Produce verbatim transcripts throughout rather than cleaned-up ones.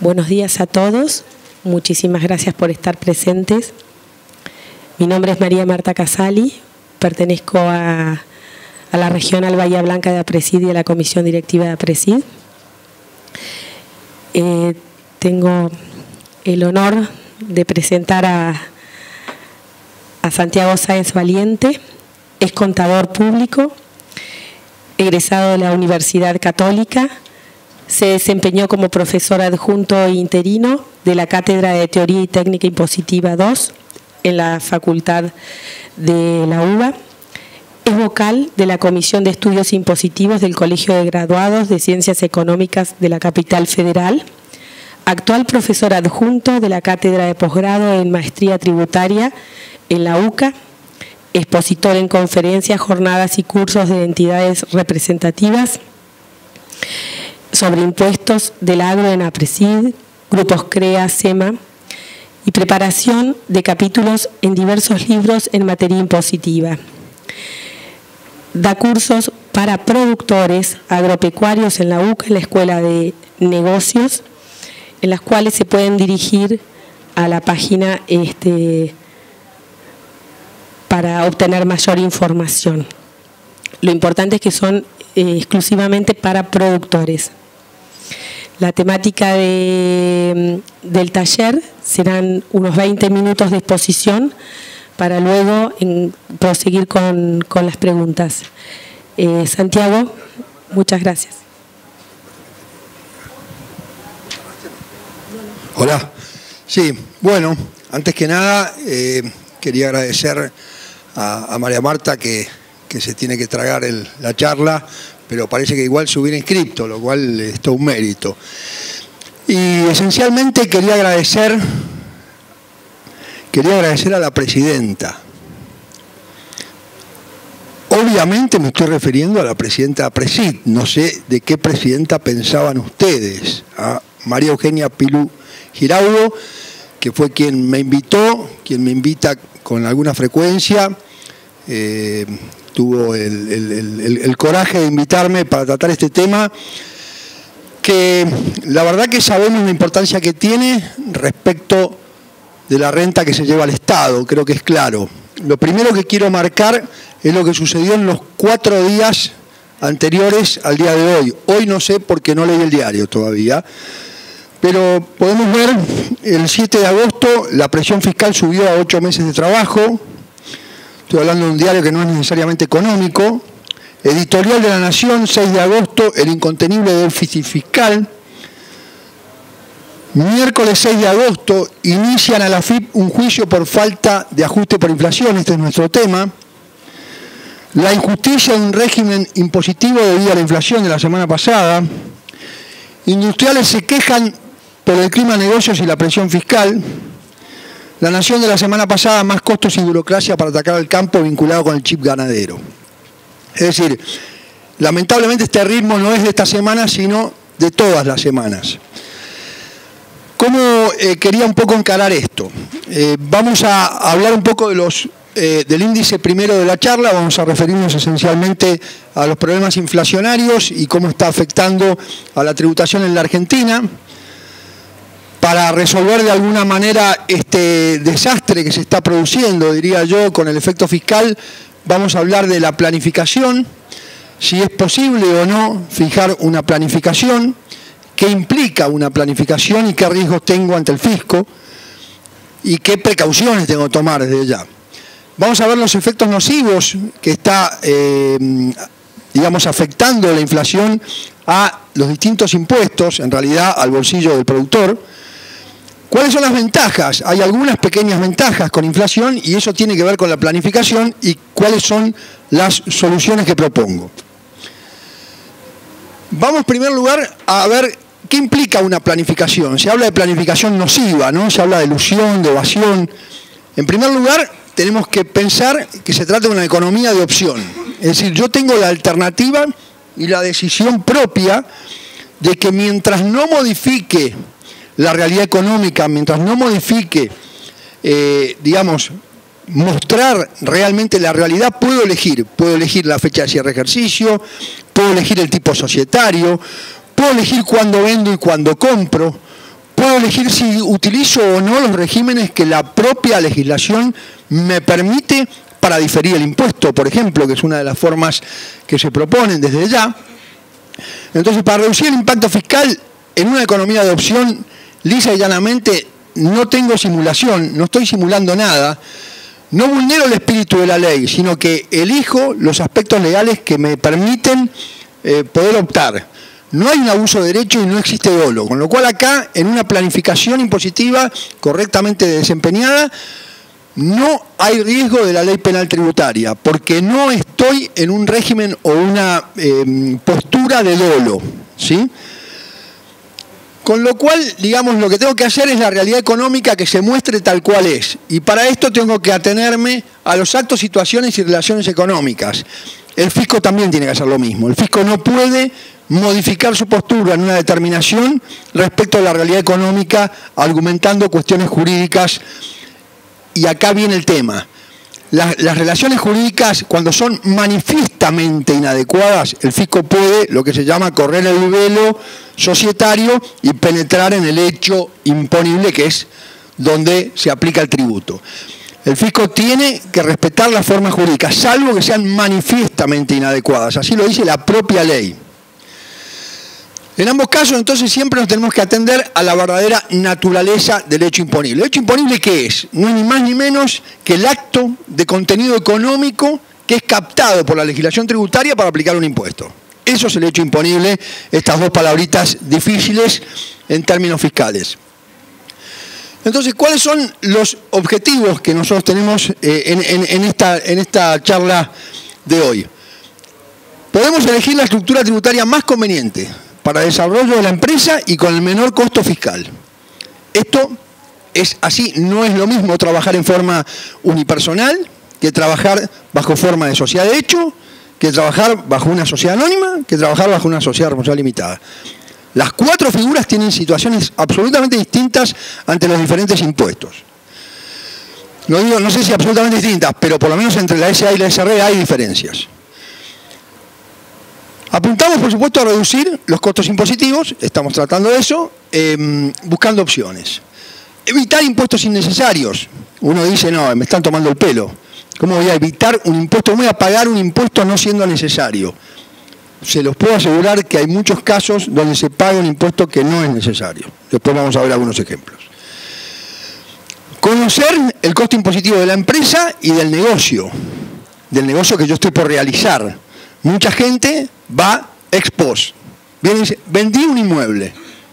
Buenos días a todos, muchísimas gracias por estar presentes. Mi nombre es María Marta Casali, pertenezco a, a la Regional Bahía Blanca de APRESID y a la Comisión Directiva de APRESID. Eh, tengo el honor de presentar a, a Santiago Sáenz Valiente, es contador público, egresado de la Universidad Católica. Se desempeñó como profesor adjunto e interino de la Cátedra de Teoría y Técnica Impositiva dos en la Facultad de la U B A. Es vocal de la Comisión de Estudios Impositivos del Colegio de Graduados de Ciencias Económicas de la Capital Federal. Actual profesor adjunto de la Cátedra de Posgrado en Maestría Tributaria en la U C A. Expositor en conferencias, jornadas y cursos de entidades representativas sobre impuestos del agro en APRESID, grupos CREA, SEMA, y preparación de capítulos en diversos libros en materia impositiva. Da cursos para productores agropecuarios en la U C A, en la Escuela de Negocios, en las cuales se pueden dirigir a la página este, para obtener mayor información. Lo importante es que son eh, exclusivamente para productores. La temática de, del taller serán unos veinte minutos de exposición para luego en, proseguir con, con las preguntas. Eh, Santiago, muchas gracias. Hola. Sí, bueno, antes que nada eh, quería agradecer a, a María Marta que, que se tiene que tragar el, la charla, pero parece que igual se hubiera inscrito, lo cual es todo un mérito. Y esencialmente quería agradecer, quería agradecer a la presidenta. Obviamente me estoy refiriendo a la presidenta de APRESID, no sé de qué presidenta pensaban ustedes, a María Eugenia Pilú Giraudo, que fue quien me invitó, quien me invita con alguna frecuencia, eh, tuvo el, el, el, el coraje de invitarme para tratar este tema, que la verdad que sabemos la importancia que tiene respecto de la renta que se lleva al Estado, creo que es claro. Lo primero que quiero marcar es lo que sucedió en los cuatro días anteriores al día de hoy. Hoy no sé porque no leí el diario todavía, pero podemos ver el siete de agosto la presión fiscal subió a ocho meses de trabajo. Estoy hablando de un diario que no es necesariamente económico. Editorial de la Nación, seis de agosto, el incontenible déficit fiscal. Miércoles seis de agosto, inician a la F I P un juicio por falta de ajuste por inflación, este es nuestro tema. La injusticia de un régimen impositivo debido a la inflación de la semana pasada. Industriales se quejan por el clima de negocios y la presión fiscal. La Nación de la semana pasada, más costos y burocracia para atacar al campo vinculado con el chip ganadero. Es decir, lamentablemente este ritmo no es de esta semana, sino de todas las semanas. ¿Cómo eh, quería un poco encarar esto? Eh, vamos a hablar un poco de los, eh, del índice primero de la charla, vamos a referirnos esencialmente a los problemas inflacionarios y cómo está afectando a la tributación en la Argentina. Para resolver de alguna manera este desastre que se está produciendo, diría yo, con el efecto fiscal, vamos a hablar de la planificación, si es posible o no fijar una planificación, qué implica una planificación y qué riesgos tengo ante el fisco y qué precauciones tengo que tomar desde ya. Vamos a ver los efectos nocivos que está, eh, digamos, afectando la inflación a los distintos impuestos, en realidad al bolsillo del productor. ¿Cuáles son las ventajas? Hay algunas pequeñas ventajas con inflación y eso tiene que ver con la planificación y cuáles son las soluciones que propongo. Vamos en primer lugar a ver qué implica una planificación. Se habla de planificación nociva, ¿no? Se habla de ilusión, de evasión. En primer lugar, tenemos que pensar que se trata de una economía de opción. Es decir, yo tengo la alternativa y la decisión propia de que mientras no modifique la realidad económica, mientras no modifique, eh, digamos, mostrar realmente la realidad, puedo elegir. Puedo elegir la fecha de cierre de ejercicio, puedo elegir el tipo societario, puedo elegir cuándo vendo y cuándo compro, puedo puedo elegir si utilizo o no los regímenes que la propia legislación me permite para diferir el impuesto, por ejemplo, que es una de las formas que se proponen desde ya. Entonces, para reducir el impacto fiscal en una economía de opción, lisa y llanamente, no tengo simulación, no estoy simulando nada, no vulnero el espíritu de la ley, sino que elijo los aspectos legales que me permiten eh, poder optar. No hay un abuso de derecho y no existe dolo, con lo cual acá, en una planificación impositiva correctamente desempeñada, no hay riesgo de la ley penal tributaria, porque no estoy en un régimen o una eh, postura de dolo, ¿sí? Con lo cual, digamos, lo que tengo que hacer es la realidad económica que se muestre tal cual es. Y para esto tengo que atenerme a los actos, situaciones y relaciones económicas. El fisco también tiene que hacer lo mismo. El fisco no puede modificar su postura en una determinación respecto a la realidad económica, argumentando cuestiones jurídicas. Y acá viene el tema. Las, las relaciones jurídicas, cuando son manifiestamente inadecuadas, el fisco puede, lo que se llama, correr el velo societario y penetrar en el hecho imponible, que es donde se aplica el tributo. El fisco tiene que respetar las formas jurídicas, salvo que sean manifiestamente inadecuadas. Así lo dice la propia ley. En ambos casos, entonces, siempre nos tenemos que atender a la verdadera naturaleza del hecho imponible. ¿El hecho imponible qué es? No es ni más ni menos que el acto de contenido económico que es captado por la legislación tributaria para aplicar un impuesto. Eso es el hecho imponible, estas dos palabritas difíciles en términos fiscales. Entonces, ¿cuáles son los objetivos que nosotros tenemos eh, en, en, en, esta, en esta charla de hoy? Podemos elegir la estructura tributaria más conveniente para el desarrollo de la empresa y con el menor costo fiscal. Esto es así, no es lo mismo trabajar en forma unipersonal que trabajar bajo forma de sociedad de hecho, que trabajar bajo una sociedad anónima, que trabajar bajo una sociedad responsable limitada. Las cuatro figuras tienen situaciones absolutamente distintas ante los diferentes impuestos. No digo, no sé si absolutamente distintas, pero por lo menos entre la S A y la S R hay diferencias. Apuntamos, por supuesto, a reducir los costos impositivos, estamos tratando de eso, eh, buscando opciones. Evitar impuestos innecesarios. Uno dice, no, me están tomando el pelo. ¿Cómo voy a evitar un impuesto? ¿Cómo voy a pagar un impuesto no siendo necesario? Se los puedo asegurar que hay muchos casos donde se paga un impuesto que no es necesario. Después vamos a ver algunos ejemplos. Conocer el costo impositivo de la empresa y del negocio, del negocio que yo estoy por realizar. Mucha gente va ex post. Viene y dice, vendí un inmueble.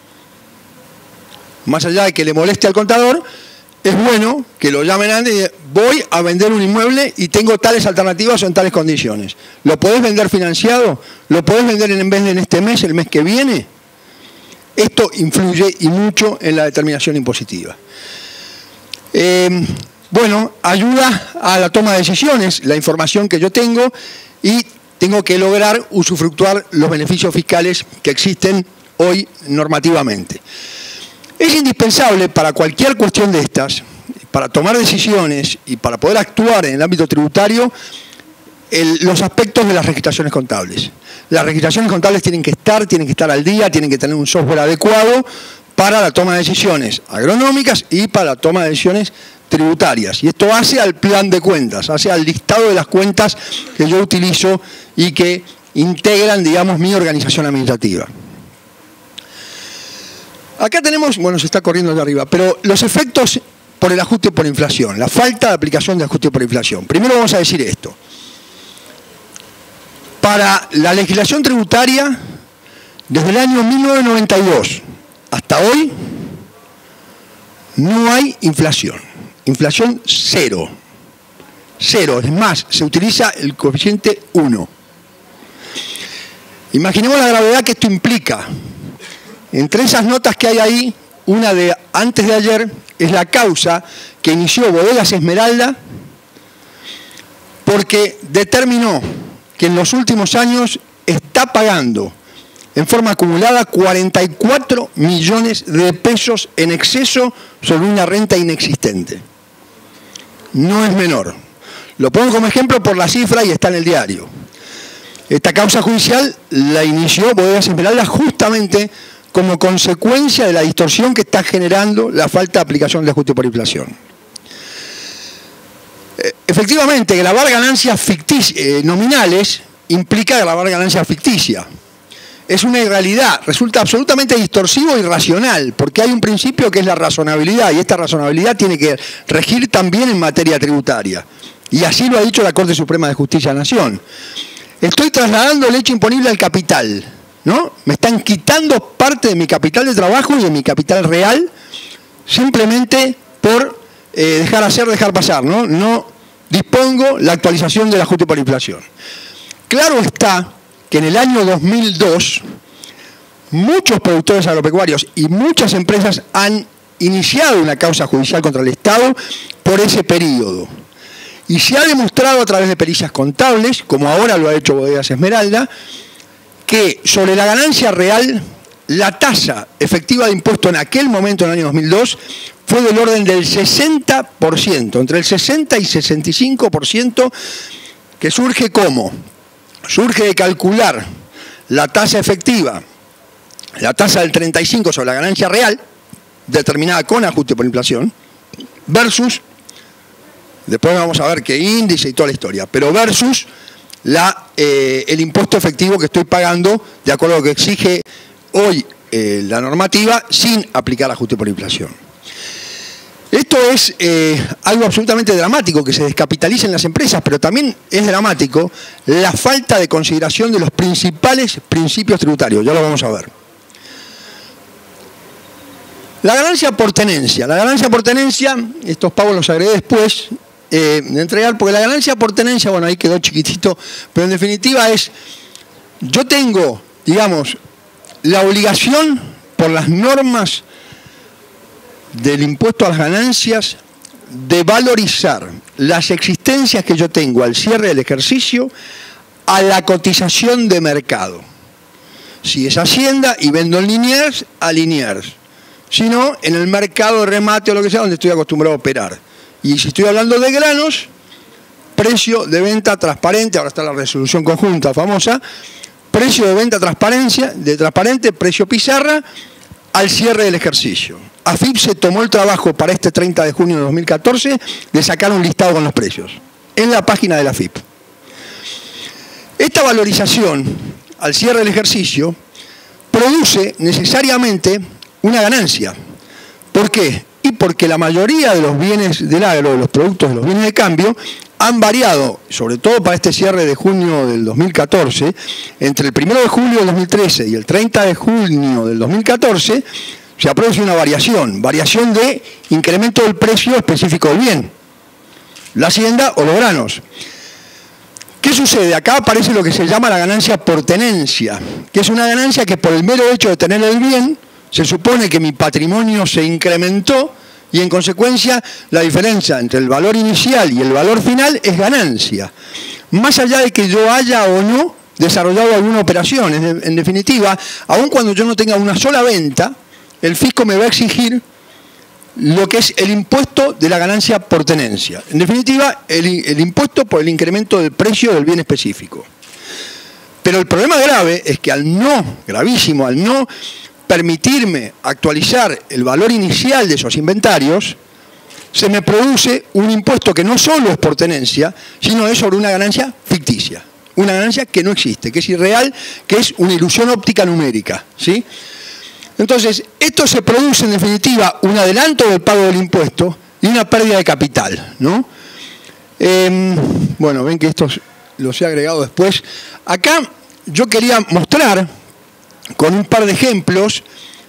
Más allá de que le moleste al contador, es bueno que lo llamen antes y digan, voy a vender un inmueble y tengo tales alternativas o en tales condiciones. ¿Lo podés vender financiado? ¿Lo podés vender en vez de en este mes, el mes que viene? Esto influye y mucho en la determinación impositiva. Eh, bueno, ayuda a la toma de decisiones, la información que yo tengo, y tengo que lograr usufructuar los beneficios fiscales que existen hoy normativamente. Es indispensable para cualquier cuestión de estas, para tomar decisiones y para poder actuar en el ámbito tributario, el, los aspectos de las registraciones contables. Las registraciones contables tienen que estar, tienen que estar al día, tienen que tener un software adecuado para la toma de decisiones agronómicas y para la toma de decisiones tributarias. Y esto hace al plan de cuentas, hace al listado de las cuentas que yo utilizo y que integran, digamos, mi organización administrativa. Acá tenemos, bueno, se está corriendo de arriba, pero los efectos por el ajuste por inflación, la falta de aplicación de ajuste por inflación. Primero vamos a decir esto. Para la legislación tributaria, desde el año mil novecientos noventa y dos hasta hoy, no hay inflación. Inflación cero. Cero. Es más, se utiliza el coeficiente uno. Imaginemos la gravedad que esto implica. Entre esas notas que hay ahí, una de antes de ayer es la causa que inició Bodegas Esmeralda porque determinó que en los últimos años está pagando en forma acumulada cuarenta y cuatro millones de pesos en exceso sobre una renta inexistente. No es menor. Lo pongo como ejemplo por la cifra y está en el diario. Esta causa judicial la inició Bodegas Esmeralda justamente como consecuencia de la distorsión que está generando la falta de aplicación del ajuste por inflación. Efectivamente, gravar ganancias ficticias, eh, nominales implica gravar ganancias ficticias. Es una irrealidad, resulta absolutamente distorsivo e irracional, porque hay un principio que es la razonabilidad, y esta razonabilidad tiene que regir también en materia tributaria. Y así lo ha dicho la Corte Suprema de Justicia de la Nación. Estoy trasladando el hecho imponible al capital, ¿no? Me están quitando parte de mi capital de trabajo y de mi capital real, simplemente por eh, dejar hacer, dejar pasar, ¿no? No dispongo la actualización del ajuste por inflación. Claro está que en el año dos mil dos muchos productores agropecuarios y muchas empresas han iniciado una causa judicial contra el Estado por ese periodo. Y se ha demostrado a través de pericias contables, como ahora lo ha hecho Bodegas Esmeralda, que sobre la ganancia real, la tasa efectiva de impuesto en aquel momento, en el año dos mil dos, fue del orden del sesenta por ciento, entre el sesenta y sesenta y cinco por ciento, que surge como surge de calcular la tasa efectiva, la tasa del treinta y cinco sobre la ganancia real, determinada con ajuste por inflación, versus, después vamos a ver qué índice y toda la historia, pero versus la, eh, el impuesto efectivo que estoy pagando de acuerdo a lo que exige hoy eh, la normativa sin aplicar ajuste por inflación. Esto es eh, algo absolutamente dramático, que se descapitalicen las empresas, pero también es dramático la falta de consideración de los principales principios tributarios. Ya lo vamos a ver. La ganancia por tenencia. La ganancia por tenencia, estos pagos los agregué después eh, de entregar, porque la ganancia por tenencia, bueno, ahí quedó chiquitito, pero en definitiva es, yo tengo, digamos, la obligación por las normas del impuesto a las ganancias de valorizar las existencias que yo tengo al cierre del ejercicio a la cotización de mercado. Si es Hacienda y vendo en Liniers, a Liniers. Si no, en el mercado de remate o lo que sea, donde estoy acostumbrado a operar. Y si estoy hablando de granos, precio de venta transparente, ahora está la resolución conjunta famosa, precio de venta transparencia, de transparente, precio pizarra, al cierre del ejercicio. A F I P se tomó el trabajo para este treinta de junio de dos mil catorce de sacar un listado con los precios en la página de la F I P. Esta valorización al cierre del ejercicio produce necesariamente una ganancia. ¿Por qué? Y porque la mayoría de los bienes del agro, de los productos de los bienes de cambio, han variado, sobre todo para este cierre de junio del dos mil catorce, entre el primero de julio del dos mil trece y el treinta de junio del dos mil catorce, se ha producido una variación, variación de incremento del precio específico del bien, la hacienda o los granos. ¿Qué sucede? Acá aparece lo que se llama la ganancia por tenencia, que es una ganancia que por el mero hecho de tener el bien, se supone que mi patrimonio se incrementó y en consecuencia la diferencia entre el valor inicial y el valor final es ganancia. Más allá de que yo haya o no desarrollado alguna operación, en definitiva, aun cuando yo no tenga una sola venta, el fisco me va a exigir lo que es el impuesto de la ganancia por tenencia. En definitiva, el, el impuesto por el incremento del precio del bien específico. Pero el problema grave es que al no, gravísimo, al no permitirme actualizar el valor inicial de esos inventarios, se me produce un impuesto que no solo es por tenencia, sino es sobre una ganancia ficticia. Una ganancia que no existe, que es irreal, que es una ilusión óptica numérica, ¿sí? Entonces, esto se produce en definitiva un adelanto del pago del impuesto y una pérdida de capital, ¿no? Eh, bueno, ven que estos los he agregado después. Acá yo quería mostrar con un par de ejemplos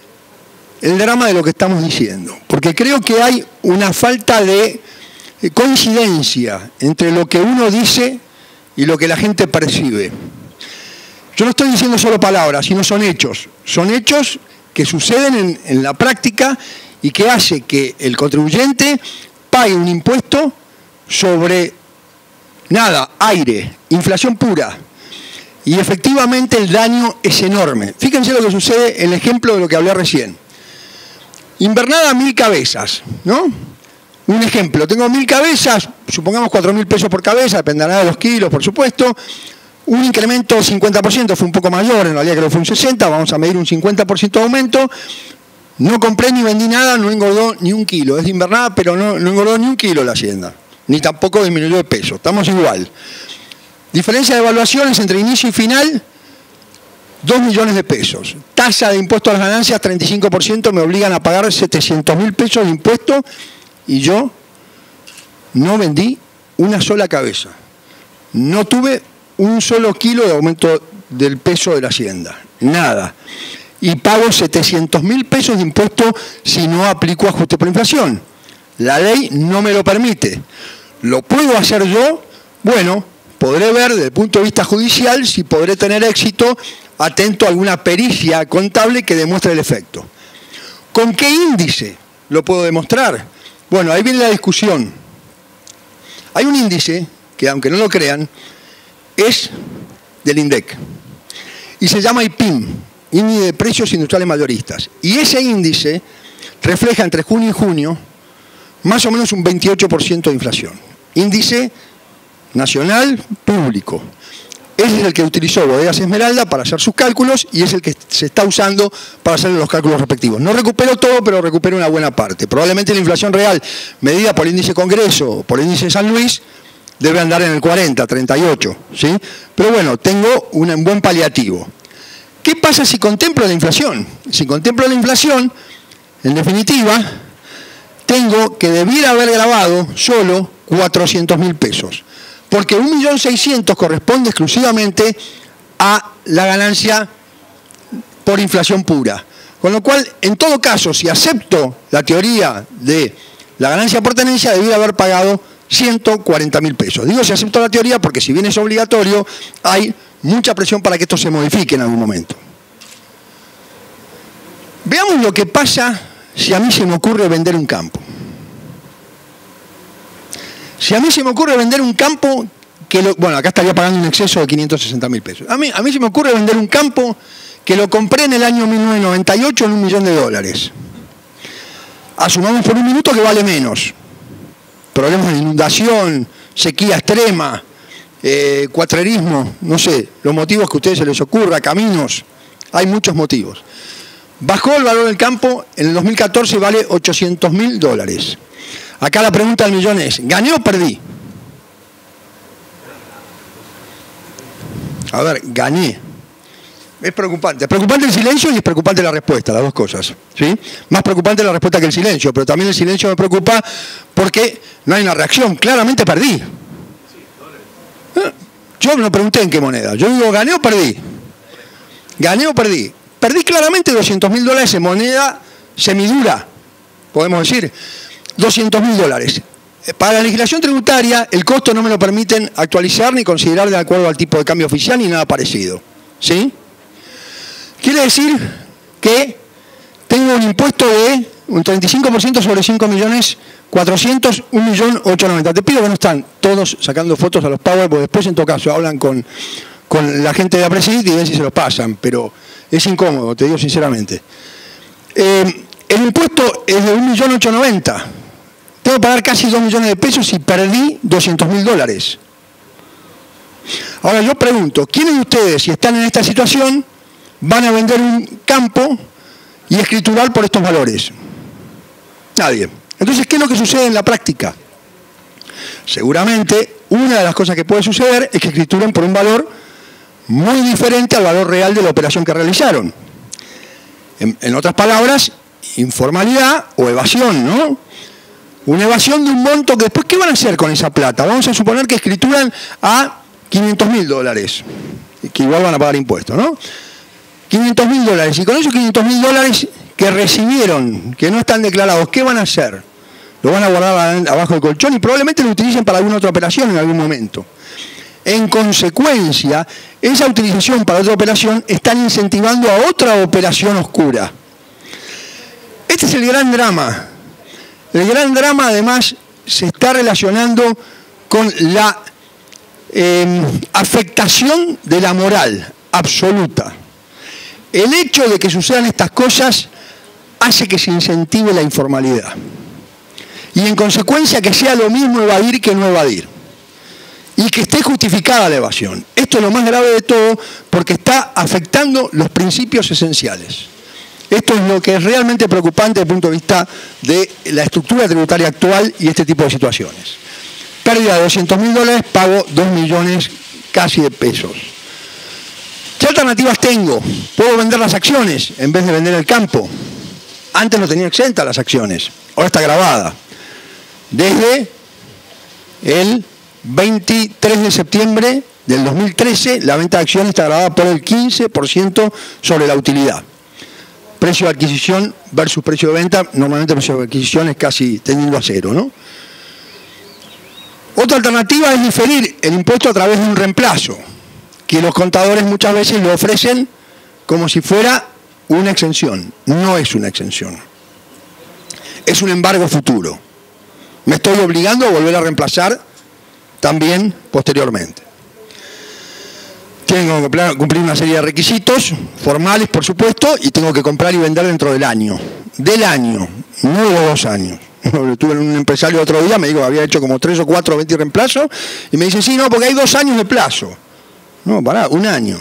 el drama de lo que estamos diciendo, porque creo que hay una falta de coincidencia entre lo que uno dice y lo que la gente percibe. Yo no estoy diciendo solo palabras, sino son hechos. Son hechos que suceden en, en la práctica y que hace que el contribuyente pague un impuesto sobre nada, aire, inflación pura. Y efectivamente el daño es enorme. Fíjense lo que sucede en el ejemplo de lo que hablé recién. Invernada a mil cabezas, ¿no? Un ejemplo, tengo mil cabezas, supongamos cuatro mil pesos por cabeza, dependerá de los kilos, por supuesto. un incremento del cincuenta por ciento, fue un poco mayor, en realidad creo que fue un sesenta por ciento, vamos a medir un cincuenta por ciento de aumento. No compré ni vendí nada, no engordó ni un kilo. Es de invernada, pero no, no engordó ni un kilo la hacienda. Ni tampoco disminuyó de peso. Estamos igual. Diferencia de evaluaciones entre inicio y final, dos millones de pesos. Tasa de impuesto a las ganancias, treinta y cinco por ciento, me obligan a pagar setecientos mil pesos de impuesto y yo no vendí una sola cabeza. No tuve un solo kilo de aumento del peso de la hacienda. Nada. Y pago setecientos mil pesos de impuesto si no aplico ajuste por inflación. La ley no me lo permite. ¿Lo puedo hacer yo? Bueno, podré ver desde el punto de vista judicial si podré tener éxito atento a alguna pericia contable que demuestre el efecto. ¿Con qué índice lo puedo demostrar? Bueno, ahí viene la discusión. Hay un índice que, aunque no lo crean, es del INDEC y se llama I P I M, Índice de Precios Industriales Mayoristas. Y ese índice refleja entre junio y junio más o menos un veintiocho por ciento de inflación. Índice nacional público. Ese es el que utilizó Bodegas Esmeralda para hacer sus cálculos y es el que se está usando para hacer los cálculos respectivos. No recupero todo, pero recupero una buena parte. Probablemente la inflación real, medida por el índice Congreso o por el índice San Luis, debe andar en el cuarenta, treinta y ocho, ¿sí? Pero bueno, tengo un buen paliativo. ¿Qué pasa si contemplo la inflación? Si contemplo la inflación, en definitiva, tengo que debiera haber grabado solo cuatrocientos mil pesos. Porque un millón seiscientos mil corresponde exclusivamente a la ganancia por inflación pura. Con lo cual, en todo caso, si acepto la teoría de la ganancia por tenencia, debiera haber pagado ciento cuarenta mil pesos. Digo si acepto la teoría porque si bien es obligatorio, hay mucha presión para que esto se modifique en algún momento. Veamos lo que pasa si a mí se me ocurre vender un campo. Si a mí se me ocurre vender un campo, que lo, bueno, acá estaría pagando un exceso de quinientos sesenta mil pesos. A mí, a mí se me ocurre vender un campo que lo compré en el año mil novecientos noventa y ocho en un millón de dólares. Asumamos por un minuto que vale menos. Problemas de inundación, sequía extrema, eh, cuatrerismo, no sé, los motivos que a ustedes se les ocurra, caminos, hay muchos motivos. Bajó el valor del campo, en el dos mil catorce vale ochocientos mil dólares. Acá la pregunta del millón es, ¿gané o perdí? A ver, gané. Es preocupante. Es preocupante el silencio y es preocupante la respuesta, las dos cosas, ¿sí? Más preocupante la respuesta que el silencio, pero también el silencio me preocupa porque no hay una reacción. Claramente perdí. Yo no pregunté en qué moneda. Yo digo, ¿gané o perdí? ¿Gané o perdí? Perdí claramente doscientos mil dólares en moneda semidura, podemos decir. doscientos mil dólares. Para la legislación tributaria, el costo no me lo permiten actualizar ni considerar de acuerdo al tipo de cambio oficial ni nada parecido, ¿sí? Quiere decir que tengo un impuesto de un treinta y cinco por ciento sobre cinco millones cuatrocientos, un millón ochocientos noventa. Te pido que no están todos sacando fotos a los Power, porque después en todo caso hablan con, con la gente de Apresid y ven si se los pasan, pero es incómodo, te digo sinceramente. Eh, el impuesto es de un millón ochocientos noventa. Tengo que pagar casi dos millones de pesos y perdí doscientos mil dólares. Ahora yo pregunto, ¿quiénes de ustedes, si están en esta situación, van a vender un campo y escriturar por estos valores? Nadie. Entonces, ¿qué es lo que sucede en la práctica? Seguramente, una de las cosas que puede suceder es que escrituren por un valor muy diferente al valor real de la operación que realizaron. En, en otras palabras, informalidad o evasión, ¿no? Una evasión de un monto que después, ¿qué van a hacer con esa plata? Vamos a suponer que escrituran a quinientos mil dólares, que igual van a pagar impuestos, ¿no? quinientos mil dólares, y con esos quinientos mil dólares que recibieron, que no están declarados, ¿qué van a hacer? Lo van a guardar abajo del colchón y probablemente lo utilicen para alguna otra operación en algún momento. En consecuencia, esa utilización para otra operación están incentivando a otra operación oscura. Este es el gran drama. El gran drama, además, se está relacionando con la eh, afectación de la moral absoluta. El hecho de que sucedan estas cosas hace que se incentive la informalidad. Y en consecuencia que sea lo mismo evadir que no evadir. Y que esté justificada la evasión. Esto es lo más grave de todo porque está afectando los principios esenciales. Esto es lo que es realmente preocupante desde el punto de vista de la estructura tributaria actual y este tipo de situaciones. Pérdida de doscientos mil dólares, pago dos millones casi de pesos. ¿Qué alternativas tengo? Puedo vender las acciones en vez de vender el campo. Antes no tenía exenta las acciones, ahora está grabada. Desde el veintitrés de septiembre del dos mil trece, la venta de acciones está grabada por el quince por ciento sobre la utilidad. Precio de adquisición versus precio de venta, normalmente el precio de adquisición es casi tendiendo a cero, ¿no? Otra alternativa es diferir el impuesto a través de un reemplazo, que los contadores muchas veces lo ofrecen como si fuera una exención. No es una exención. Es un embargo futuro. Me estoy obligando a volver a reemplazar también posteriormente. Tengo que cumplir una serie de requisitos formales, por supuesto, y tengo que comprar y vender dentro del año. Del año, no de dos años. Tuve un empresario otro día, me dijo que había hecho como tres o cuatro veinte reemplazos, y me dice, sí, no, porque hay dos años de plazo. No, pará, un año.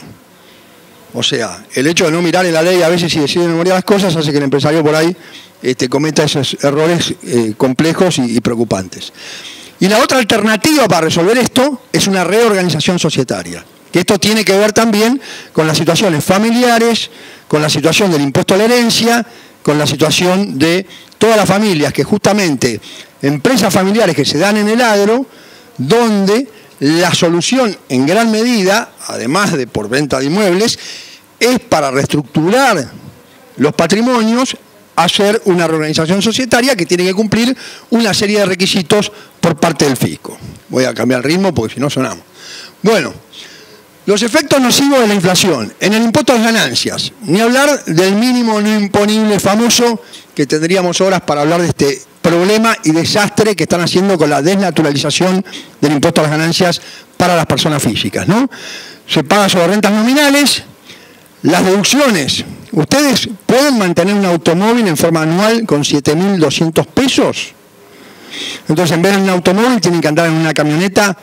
O sea, el hecho de no mirar en la ley a veces si decide memoria las cosas hace que el empresario por ahí este, cometa esos errores eh, complejos y, y preocupantes. Y la otra alternativa para resolver esto es una reorganización societaria. Que esto tiene que ver también con las situaciones familiares, con la situación del impuesto a la herencia, con la situación de todas las familias que justamente, empresas familiares que se dan en el agro, donde la solución en gran medida, además de por venta de inmuebles, es para reestructurar los patrimonios, hacer una reorganización societaria que tiene que cumplir una serie de requisitos por parte del fisco. Voy a cambiar el ritmo porque si no sonamos. Bueno, los efectos nocivos de la inflación. En el impuesto a las ganancias, ni hablar del mínimo no imponible famoso, que tendríamos horas para hablar de este problema y desastre que están haciendo con la desnaturalización del impuesto a las ganancias para las personas físicas, ¿no? Se paga sobre rentas nominales, las deducciones. ¿Ustedes pueden mantener un automóvil en forma anual con siete mil doscientos pesos? Entonces, en vez de un automóvil, tienen que andar en una camioneta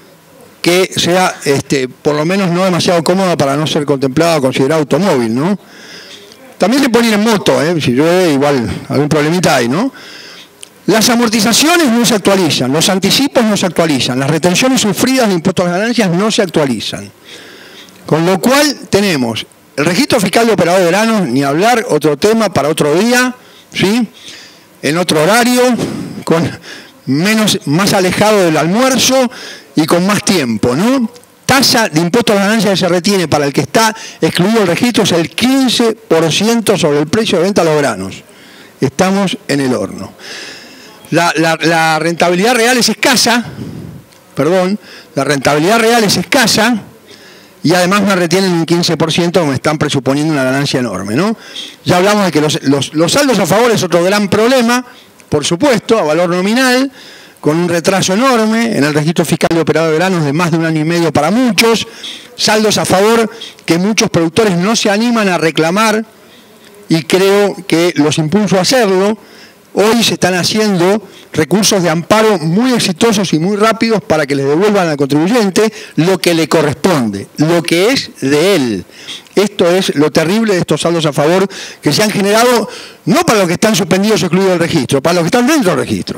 que sea, este, por lo menos, no demasiado cómoda para no ser contemplada o considerada automóvil, ¿no? También se pueden ir en moto, ¿eh? Si llueve, igual algún problemita hay, ¿no? Las amortizaciones no se actualizan, los anticipos no se actualizan, las retenciones sufridas de impuestos a las ganancias no se actualizan. Con lo cual tenemos el registro fiscal de operador de veranos, ni hablar, otro tema para otro día, ¿sí? En otro horario, con menos, más alejado del almuerzo y con más tiempo, ¿no? Tasa de impuesto a las ganancias que se retiene para el que está excluido el registro es el quince por ciento sobre el precio de venta a los granos. Estamos en el horno. La, la, la rentabilidad real es escasa, perdón, la rentabilidad real es escasa y además me retienen un quince por ciento que me están presuponiendo una ganancia enorme, ¿no? Ya hablamos de que los, los, los saldos a favor es otro gran problema, por supuesto, a valor nominal, con un retraso enorme en el registro fiscal de operador de granos de más de un año y medio para muchos, saldos a favor que muchos productores no se animan a reclamar y creo que los impulso a hacerlo. Hoy se están haciendo recursos de amparo muy exitosos y muy rápidos para que les devuelvan al contribuyente lo que le corresponde, lo que es de él. Esto es lo terrible de estos saldos a favor que se han generado, no para los que están suspendidos o excluidos del registro, para los que están dentro del registro.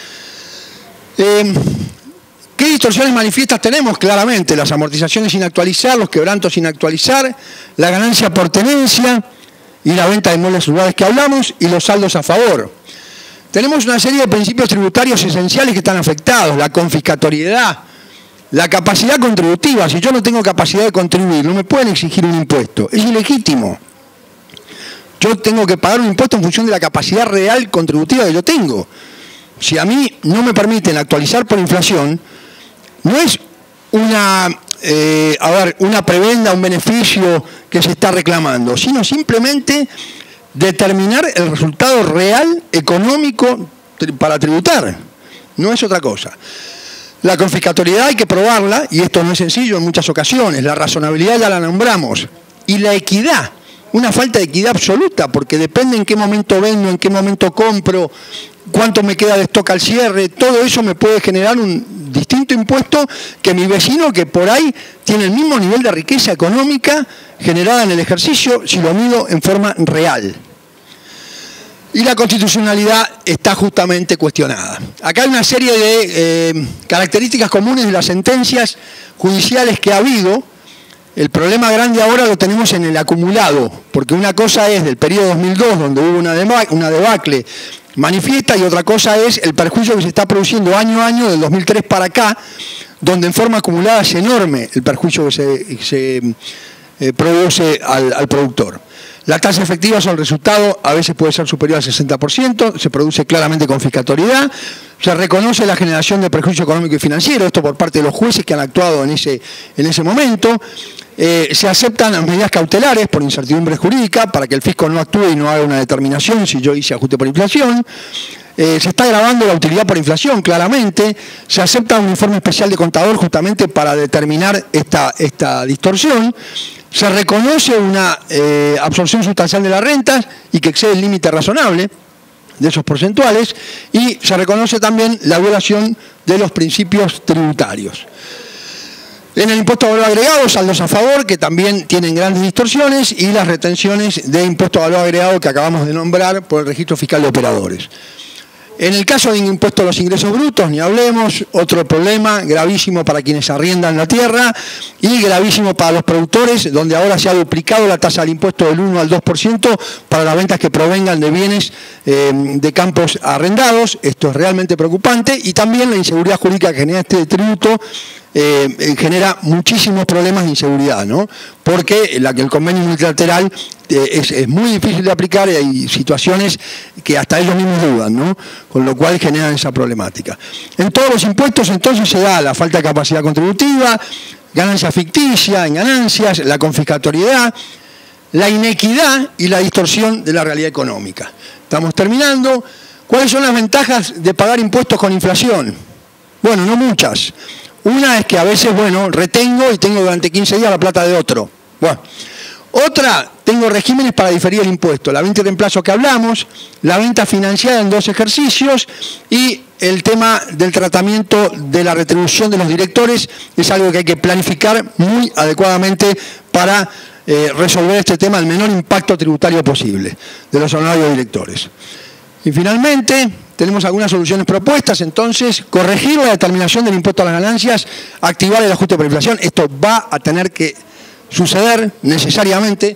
Eh, ¿Qué distorsiones manifiestas tenemos? Claramente, las amortizaciones sin actualizar, los quebrantos sin actualizar, la ganancia por tenencia y la venta de inmuebles rurales que hablamos y los saldos a favor. Tenemos una serie de principios tributarios esenciales que están afectados, la confiscatoriedad, la capacidad contributiva. Si yo no tengo capacidad de contribuir, no me pueden exigir un impuesto, es ilegítimo. Yo tengo que pagar un impuesto en función de la capacidad real contributiva que yo tengo. Si a mí no me permiten actualizar por inflación, no es una, eh, a ver, una prebenda, un beneficio que se está reclamando, sino simplemente determinar el resultado real económico para tributar. No es otra cosa. La confiscatoriedad hay que probarla, y esto no es sencillo en muchas ocasiones. La razonabilidad ya la nombramos. Y la equidad, una falta de equidad absoluta, porque depende en qué momento vendo, en qué momento compro, cuánto me queda de stock al cierre, todo eso me puede generar un distinto distinto impuesto que mi vecino, que por ahí tiene el mismo nivel de riqueza económica generada en el ejercicio, si lo mido en forma real. Y la constitucionalidad está justamente cuestionada. Acá hay una serie de eh, características comunes de las sentencias judiciales que ha habido. El problema grande ahora lo tenemos en el acumulado, porque una cosa es del periodo dos mil dos, donde hubo una debacle, una debacle manifiesta, y otra cosa es el perjuicio que se está produciendo año a año del dos mil tres para acá, donde en forma acumulada es enorme el perjuicio que se, se eh, produce al, al productor. La tasa efectiva sobre el resultado a veces puede ser superior al sesenta por ciento, se produce claramente confiscatoriedad, se reconoce la generación de perjuicio económico y financiero, esto por parte de los jueces que han actuado en ese, en ese momento. Eh, se aceptan las medidas cautelares por incertidumbre jurídica para que el fisco no actúe y no haga una determinación si yo hice ajuste por inflación. Eh, se está agravando la utilidad por inflación, claramente. Se acepta un informe especial de contador justamente para determinar esta, esta distorsión. Se reconoce una eh, absorción sustancial de las rentas y que excede el límite razonable de esos porcentuales, y se reconoce también la violación de los principios tributarios. En el impuesto a valor agregado, saldos a favor, que también tienen grandes distorsiones, y las retenciones de impuesto a valor agregado que acabamos de nombrar por el registro fiscal de operadores. En el caso del impuesto a los ingresos brutos, ni hablemos, otro problema gravísimo para quienes arriendan la tierra y gravísimo para los productores, donde ahora se ha duplicado la tasa del impuesto del uno al dos por ciento para las ventas que provengan de bienes eh, de campos arrendados. Esto es realmente preocupante, y también la inseguridad jurídica que genera este tributo eh, genera muchísimos problemas de inseguridad, ¿no? Porque la, el convenio multilateral eh, es, es muy difícil de aplicar y hay situaciones que hasta ellos mismos dudan, ¿no? Con lo cual generan esa problemática. En todos los impuestos entonces se da la falta de capacidad contributiva, ganancia ficticia en ganancias, la confiscatoriedad, la inequidad y la distorsión de la realidad económica. Estamos terminando. ¿Cuáles son las ventajas de pagar impuestos con inflación? Bueno, no muchas. Una es que a veces, bueno, retengo y tengo durante quince días la plata de otro. Bueno. Otra, tengo regímenes para diferir el impuesto, la venta de reemplazo que hablamos, la venta financiada en dos ejercicios, y el tema del tratamiento de la retribución de los directores es algo que hay que planificar muy adecuadamente para eh, resolver este tema al menor impacto tributario posible de los honorarios directores. Y finalmente, tenemos algunas soluciones propuestas. Entonces, corregir la determinación del impuesto a las ganancias, activar el ajuste por inflación. Esto va a tener que suceder necesariamente.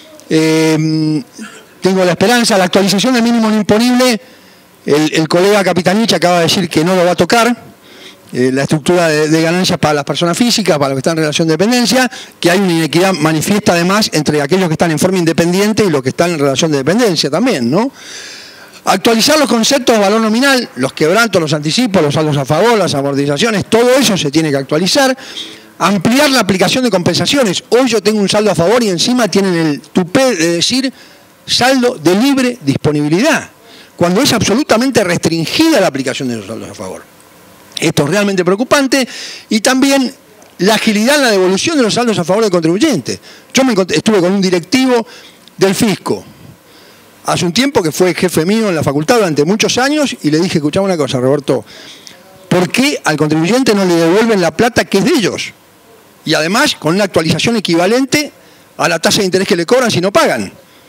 Eh, tengo la esperanza. La actualización del mínimo no imponible, el, el colega Capitanich acaba de decir que no lo va a tocar. Eh, la estructura de, de ganancias para las personas físicas, para los que están en relación de dependencia, que hay una inequidad manifiesta además entre aquellos que están en forma independiente y los que están en relación de dependencia también, ¿no? Actualizar los conceptos de valor nominal, los quebrantos, los anticipos, los saldos a favor, las amortizaciones, todo eso se tiene que actualizar. Ampliar la aplicación de compensaciones. Hoy yo tengo un saldo a favor y encima tienen el tupé de decir saldo de libre disponibilidad, cuando es absolutamente restringida la aplicación de los saldos a favor. Esto es realmente preocupante. Y también la agilidad en la devolución de los saldos a favor del contribuyente. Yo me estuve con un directivo del fisco hace un tiempo que fue jefe mío en la facultad durante muchos años, y le dije, escuchame una cosa, Roberto, ¿por qué al contribuyente no le devuelven la plata que es de ellos? Y además con una actualización equivalente a la tasa de interés que le cobran si no pagan.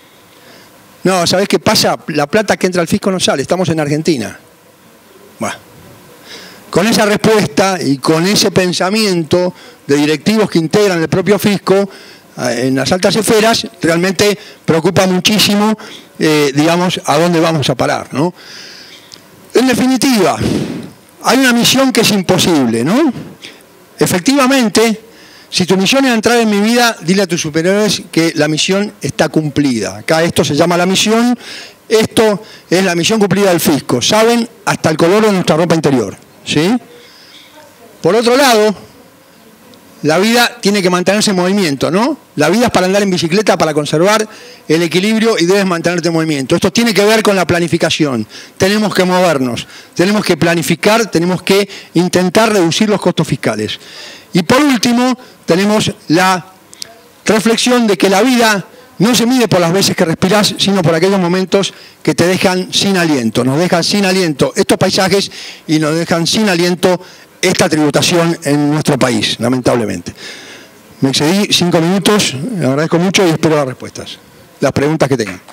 No, ¿sabés qué pasa? La plata que entra al fisco no sale, estamos en Argentina. Bueno, con esa respuesta y con ese pensamiento de directivos que integran el propio fisco en las altas esferas, realmente preocupa muchísimo, eh, digamos, a dónde vamos a parar, ¿no? En definitiva, hay una misión que es imposible, ¿no? Efectivamente, si tu misión es entrar en mi vida, dile a tus superiores que la misión está cumplida. Acá esto se llama la misión, esto es la misión cumplida del fisco. Saben hasta el color de nuestra ropa interior, ¿sí? Por otro lado, la vida tiene que mantenerse en movimiento, ¿no? La vida es para andar en bicicleta, para conservar el equilibrio, y debes mantenerte en movimiento. Esto tiene que ver con la planificación. Tenemos que movernos, tenemos que planificar, tenemos que intentar reducir los costos fiscales. Y por último, tenemos la reflexión de que la vida no se mide por las veces que respirás, sino por aquellos momentos que te dejan sin aliento. Nos dejan sin aliento estos paisajes y nos dejan sin aliento esta tributación en nuestro país, lamentablemente. Me excedí cinco minutos, le agradezco mucho y espero las respuestas, las preguntas que tengan.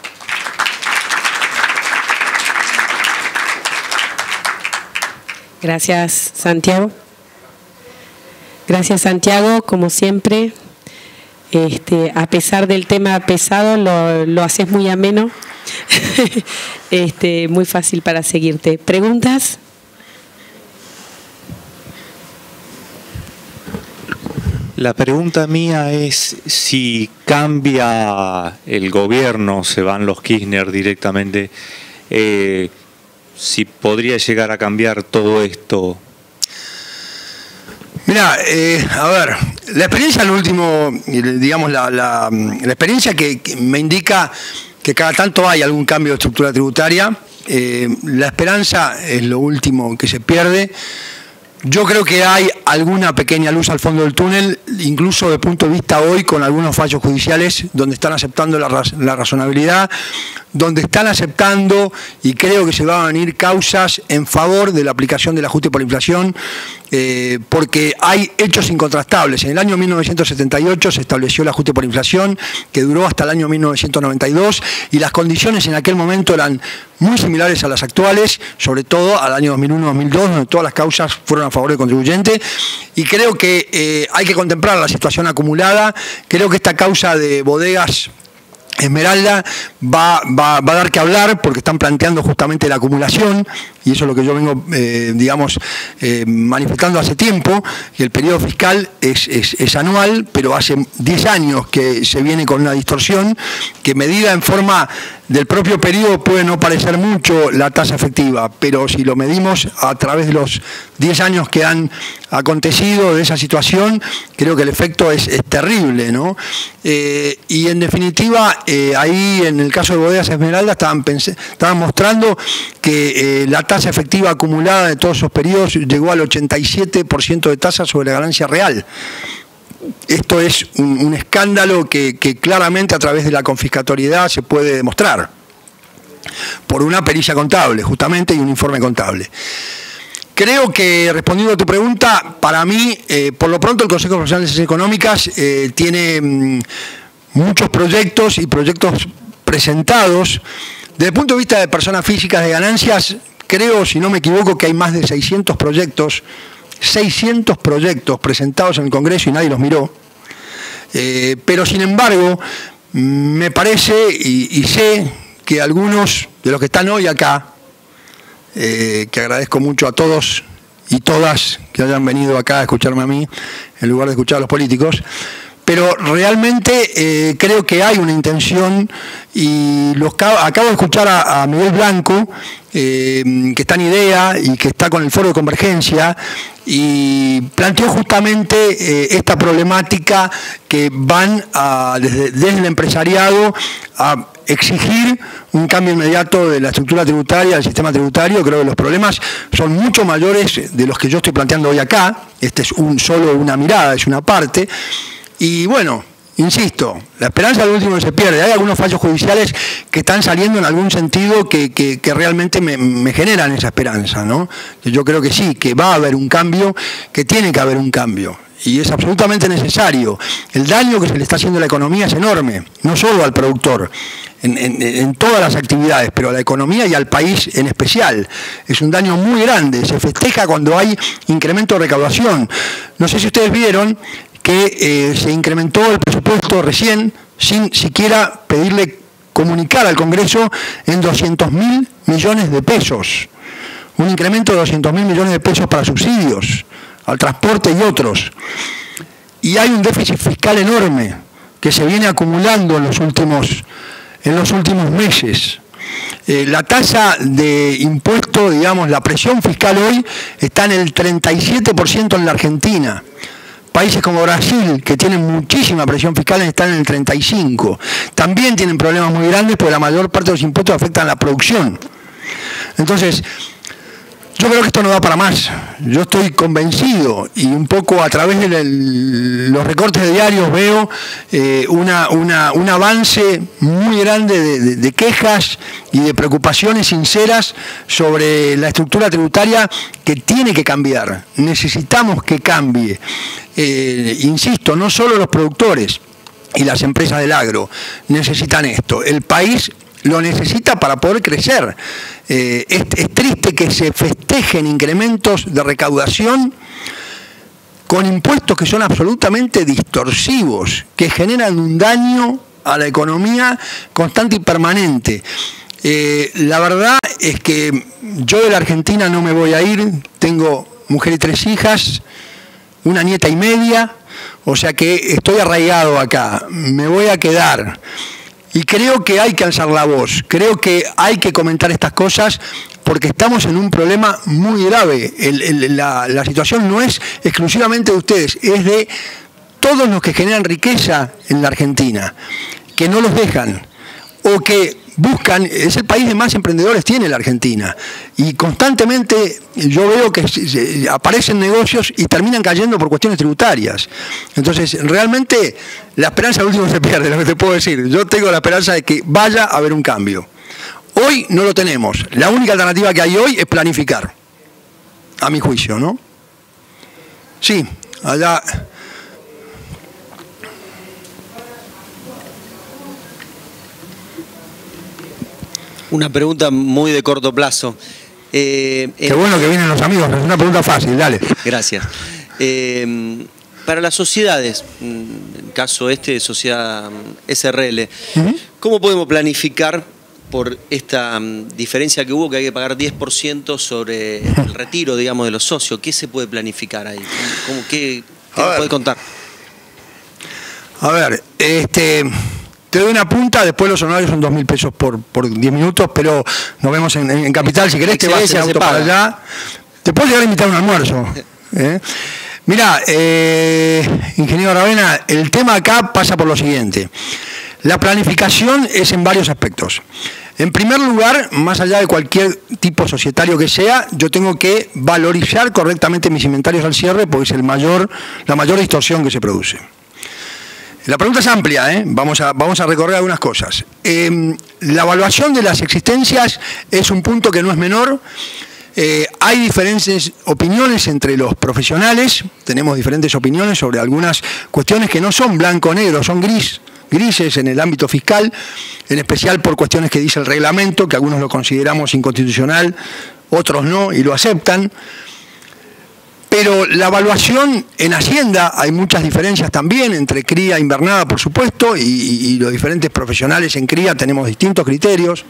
Gracias, Santiago. Gracias, Santiago, como siempre. Este, a pesar del tema pesado, lo, lo haces muy ameno. este, muy fácil para seguirte. ¿Preguntas? La pregunta mía es si cambia el gobierno, se van los Kirchner directamente, eh, si podría llegar a cambiar todo esto. Mira, eh, a ver, la experiencia, el último, digamos, la, la, la experiencia que, que me indica que cada tanto hay algún cambio de estructura tributaria, eh, la esperanza es lo último que se pierde. Yo creo que hay alguna pequeña luz al fondo del túnel, incluso de punto de vista hoy con algunos fallos judiciales donde están aceptando la, raz la razonabilidad, donde están aceptando, y creo que se van a venir causas en favor de la aplicación del ajuste por inflación, eh, porque hay hechos incontrastables. En el año mil novecientos setenta y ocho se estableció el ajuste por inflación, que duró hasta el año mil novecientos noventa y dos, y las condiciones en aquel momento eran muy similares a las actuales, sobre todo al año dos mil uno dos mil dos, donde todas las causas fueron a favor del contribuyente, y creo que eh, hay que contemplar la situación acumulada. Creo que esta causa de bodegas Esmeralda va, va, va a dar que hablar porque están planteando justamente la acumulación, y eso es lo que yo vengo, eh, digamos, eh, manifestando hace tiempo, que el periodo fiscal es, es, es anual, pero hace diez años que se viene con una distorsión que, medida en forma del propio periodo, puede no parecer mucho la tasa efectiva, pero si lo medimos a través de los diez años que han acontecido de esa situación, creo que el efecto es, es terrible, ¿no? Eh, y en definitiva, eh, ahí en el caso de Bodegas Esmeralda estaban, estaban mostrando que eh, la tasa efectiva acumulada de todos esos periodos llegó al ochenta y siete por ciento de tasa sobre la ganancia real. Esto es un, un escándalo que, que claramente a través de la confiscatoriedad se puede demostrar por una pericia contable, justamente, y un informe contable. Creo que, respondiendo a tu pregunta, para mí, eh, por lo pronto el Consejo Profesional de Ciencias Económicas eh, tiene mmm, muchos proyectos y proyectos presentados. Desde el punto de vista de personas físicas de ganancias, creo, si no me equivoco, que hay más de seiscientos proyectos, seiscientos proyectos presentados en el Congreso y nadie los miró. Eh, pero, sin embargo, me parece y, y sé que algunos de los que están hoy acá, eh, que agradezco mucho a todos y todas que hayan venido acá a escucharme a mí, en lugar de escuchar a los políticos, pero realmente eh, creo que hay una intención, y los, acabo de escuchar a, a Miguel Blanco, eh, que está en IDEA y que está con el Foro de Convergencia, y planteó justamente eh, esta problemática que van a, desde, desde el empresariado a exigir un cambio inmediato de la estructura tributaria, del sistema tributario. Creo que los problemas son mucho mayores de los que yo estoy planteando hoy acá. Este es un, solo una mirada, es una parte. Y bueno, insisto, la esperanza al último se pierde. Hay algunos fallos judiciales que están saliendo en algún sentido que, que, que realmente me, me generan esa esperanza, ¿no? Yo creo que sí, que va a haber un cambio, que tiene que haber un cambio. Y es absolutamente necesario. El daño que se le está haciendo a la economía es enorme, no solo al productor, en, en, en todas las actividades, pero a la economía y al país en especial. Es un daño muy grande. Se festeja cuando hay incremento de recaudación. No sé si ustedes vieron que eh, se incrementó el presupuesto recién, sin siquiera pedirle comunicar al Congreso, en doscientos mil millones de pesos. Un incremento de doscientos mil millones de pesos para subsidios al transporte y otros. Y hay un déficit fiscal enorme que se viene acumulando en los últimos, en los últimos meses. Eh, la tasa de impuesto, digamos, la presión fiscal hoy está en el treinta y siete por ciento en la Argentina. Países como Brasil, que tienen muchísima presión fiscal, están en el treinta y cinco por ciento. También tienen problemas muy grandes porque la mayor parte de los impuestos afectan a la producción. Entonces, Yo creo que esto no da para más. Yo estoy convencido y un poco a través de los recortes de diarios veo eh, una, una, un avance muy grande de, de, de quejas y de preocupaciones sinceras sobre la estructura tributaria que tiene que cambiar. Necesitamos que cambie. Eh, insisto, no solo los productores y las empresas del agro necesitan esto. El país lo necesita para poder crecer. Eh, es, es triste que se festejen incrementos de recaudación con impuestos que son absolutamente distorsivos, que generan un daño a la economía constante y permanente. Eh, la verdad es que yo de la Argentina no me voy a ir, tengo mujer y tres hijas, una nieta y media, o sea que estoy arraigado acá, me voy a quedar. Y creo que hay que alzar la voz, creo que hay que comentar estas cosas porque estamos en un problema muy grave. El, el, la, la situación no es exclusivamente de ustedes, es de todos los que generan riqueza en la Argentina, que no los dejan o que buscan. Es el país de más emprendedores tiene la Argentina y constantemente yo veo que aparecen negocios y terminan cayendo por cuestiones tributarias. Entonces realmente la esperanza al último se pierde, lo que te puedo decir. Yo tengo la esperanza de que vaya a haber un cambio. Hoy no lo tenemos, la única alternativa que hay hoy es planificar, a mi juicio, ¿no? Sí, allá. Una pregunta muy de corto plazo. Eh, Qué en... bueno que vienen los amigos, es una pregunta fácil, dale. Gracias. Eh, para las sociedades, en el caso este de Sociedad S R L, uh-huh. ¿Cómo podemos planificar por esta um, diferencia que hubo, que hay que pagar diez por ciento sobre el retiro, digamos, de los socios? ¿Qué se puede planificar ahí? ¿Cómo, qué qué nos puede contar? A ver, este... te doy una punta, después los honorarios son dos mil pesos por, por diez minutos, pero nos vemos en, en Capital. Si querés, te vas en auto para allá. Te puedo llegar a invitar a un almuerzo. ¿eh? Mirá, eh, ingeniero Ravena, el tema acá pasa por lo siguiente. La planificación es en varios aspectos. En primer lugar, más allá de cualquier tipo societario que sea, yo tengo que valorizar correctamente mis inventarios al cierre porque es el mayor, la mayor distorsión que se produce. La pregunta es amplia, ¿eh? vamos, a, vamos a recorrer algunas cosas. Eh, la evaluación de las existencias es un punto que no es menor. Eh, hay diferentes opiniones entre los profesionales, tenemos diferentes opiniones sobre algunas cuestiones que no son blanco-negro, son gris, grises en el ámbito fiscal, en especial por cuestiones que dice el reglamento, que algunos lo consideramos inconstitucional, otros no y lo aceptan. Pero la evaluación en Hacienda, hay muchas diferencias también entre cría e invernada, por supuesto, y, y, y los diferentes profesionales en cría tenemos distintos criterios.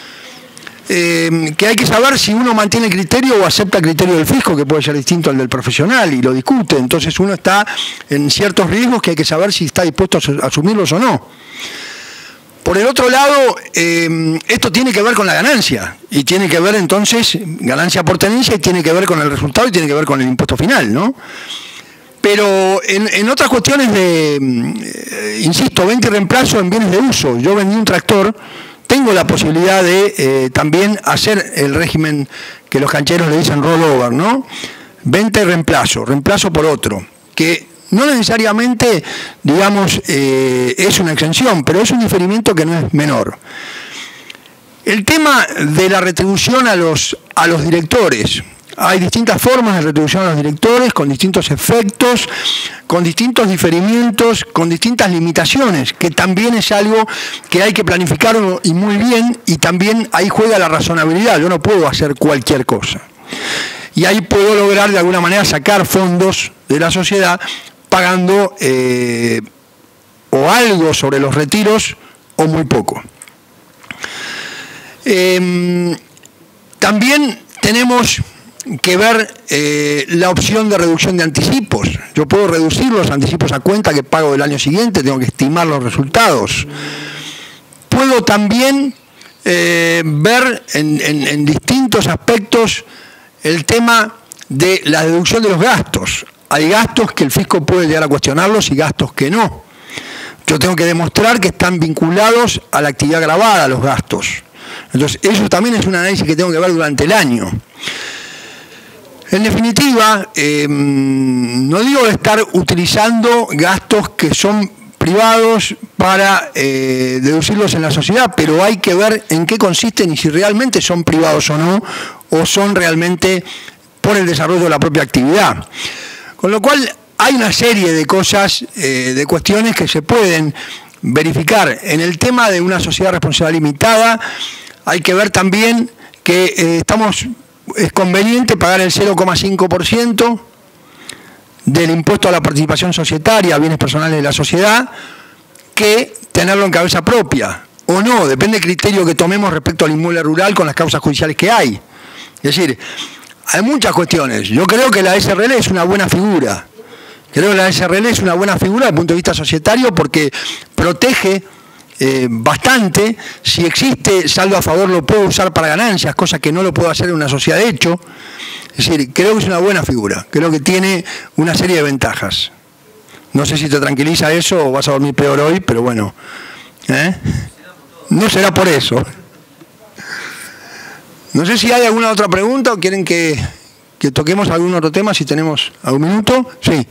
Eh, que hay que saber si uno mantiene el criterio o acepta el criterio del fisco, que puede ser distinto al del profesional, y lo discute. Entonces uno está en ciertos riesgos que hay que saber si está dispuesto a asumirlos o no. Por el otro lado, eh, esto tiene que ver con la ganancia, y tiene que ver entonces, ganancia por tenencia, y tiene que ver con el resultado, y tiene que ver con el impuesto final, ¿no? Pero en, en otras cuestiones de, eh, insisto, venta y reemplazo en bienes de uso. Yo vendí un tractor, tengo la posibilidad de eh, también hacer el régimen que los cancheros le dicen rollover, ¿no? Venta y reemplazo, reemplazo por otro, que no necesariamente, digamos, eh, es una exención, pero es un diferimiento que no es menor. El tema de la retribución a los, a los directores. Hay distintas formas de retribución a los directores, con distintos efectos, con distintos diferimientos, con distintas limitaciones, que también es algo que hay que planificar y muy bien, y también ahí juega la razonabilidad. Yo no puedo hacer cualquier cosa. Y ahí puedo lograr de alguna manera sacar fondos de la sociedad pagando eh, o algo sobre los retiros o muy poco. Eh, también tenemos que ver eh, la opción de reducción de anticipos. Yo puedo reducir los anticipos a cuenta que pago del año siguiente, tengo que estimar los resultados. Puedo también eh, ver en, en, en distintos aspectos el tema de la deducción de los gastos. Hay gastos que el fisco puede llegar a cuestionarlos y gastos que no. Yo tengo que demostrar que están vinculados a la actividad gravada, los gastos. Entonces, eso también es un análisis que tengo que ver durante el año. En definitiva, eh, no digo de estar utilizando gastos que son privados para eh, deducirlos en la sociedad, pero hay que ver en qué consisten y si realmente son privados o no, o son realmente por el desarrollo de la propia actividad. Con lo cual, hay una serie de cosas, eh, de cuestiones que se pueden verificar. En el tema de una sociedad responsable limitada, hay que ver también que eh, estamos, es conveniente pagar el cero coma cinco por ciento del impuesto a la participación societaria, a bienes personales de la sociedad, que tenerlo en cabeza propia, o no, depende del criterio que tomemos respecto al inmueble rural con las causas judiciales que hay. Es decir, hay muchas cuestiones. Yo creo que la S R L es una buena figura. Creo que la S R L es una buena figura desde el punto de vista societario porque protege eh, bastante. Si existe saldo a favor lo puedo usar para ganancias, cosa que no lo puedo hacer en una sociedad de hecho. Es decir, creo que es una buena figura. Creo que tiene una serie de ventajas. No sé si te tranquiliza eso o vas a dormir peor hoy, pero bueno. ¿Eh? No será por eso. No sé si hay alguna otra pregunta o quieren que, que toquemos algún otro tema, si tenemos algún minuto. Sí.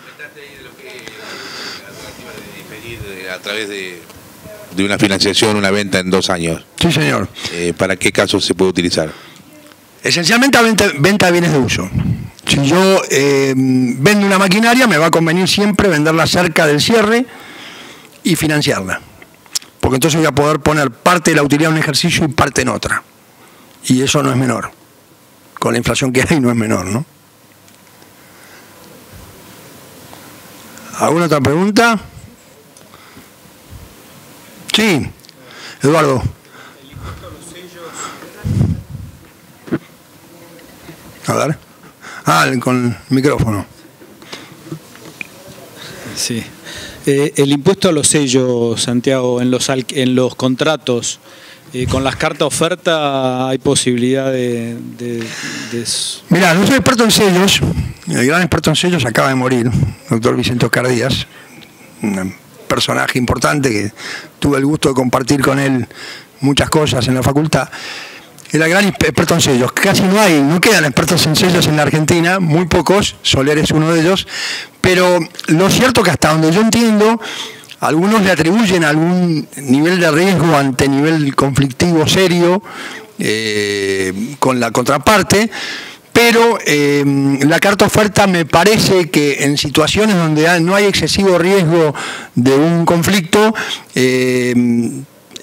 A través de, de una financiación, una venta en dos años. Sí, señor. Eh, ¿Para qué casos se puede utilizar? Esencialmente a venta, venta de bienes de uso. Si yo eh, vendo una maquinaria, me va a convenir siempre venderla cerca del cierre y financiarla. Porque entonces voy a poder poner parte de la utilidad en un ejercicio y parte en otra. Y eso no es menor. Con la inflación que hay no es menor, ¿no? ¿Alguna otra pregunta? Sí, Eduardo. El impuesto a los sellos. A ver. Ah, con el micrófono. Sí. Eh, el impuesto a los sellos, Santiago, en los, en los contratos, eh, con las cartas oferta hay posibilidad de... de, de... Mirá, no soy experto en sellos. El gran experto en sellos acaba de morir, doctor Vicente Oscar Díaz. Un personaje importante que tuve el gusto de compartir con él muchas cosas en la facultad. Era gran experto en sellos. Casi no hay, no quedan expertos en sellos en la Argentina, muy pocos, Soler es uno de ellos, pero lo cierto que hasta donde yo entiendo, algunos le atribuyen algún nivel de riesgo ante nivel conflictivo serio eh, con la contraparte, pero eh, la carta oferta me parece que en situaciones donde no hay excesivo riesgo de un conflicto, eh,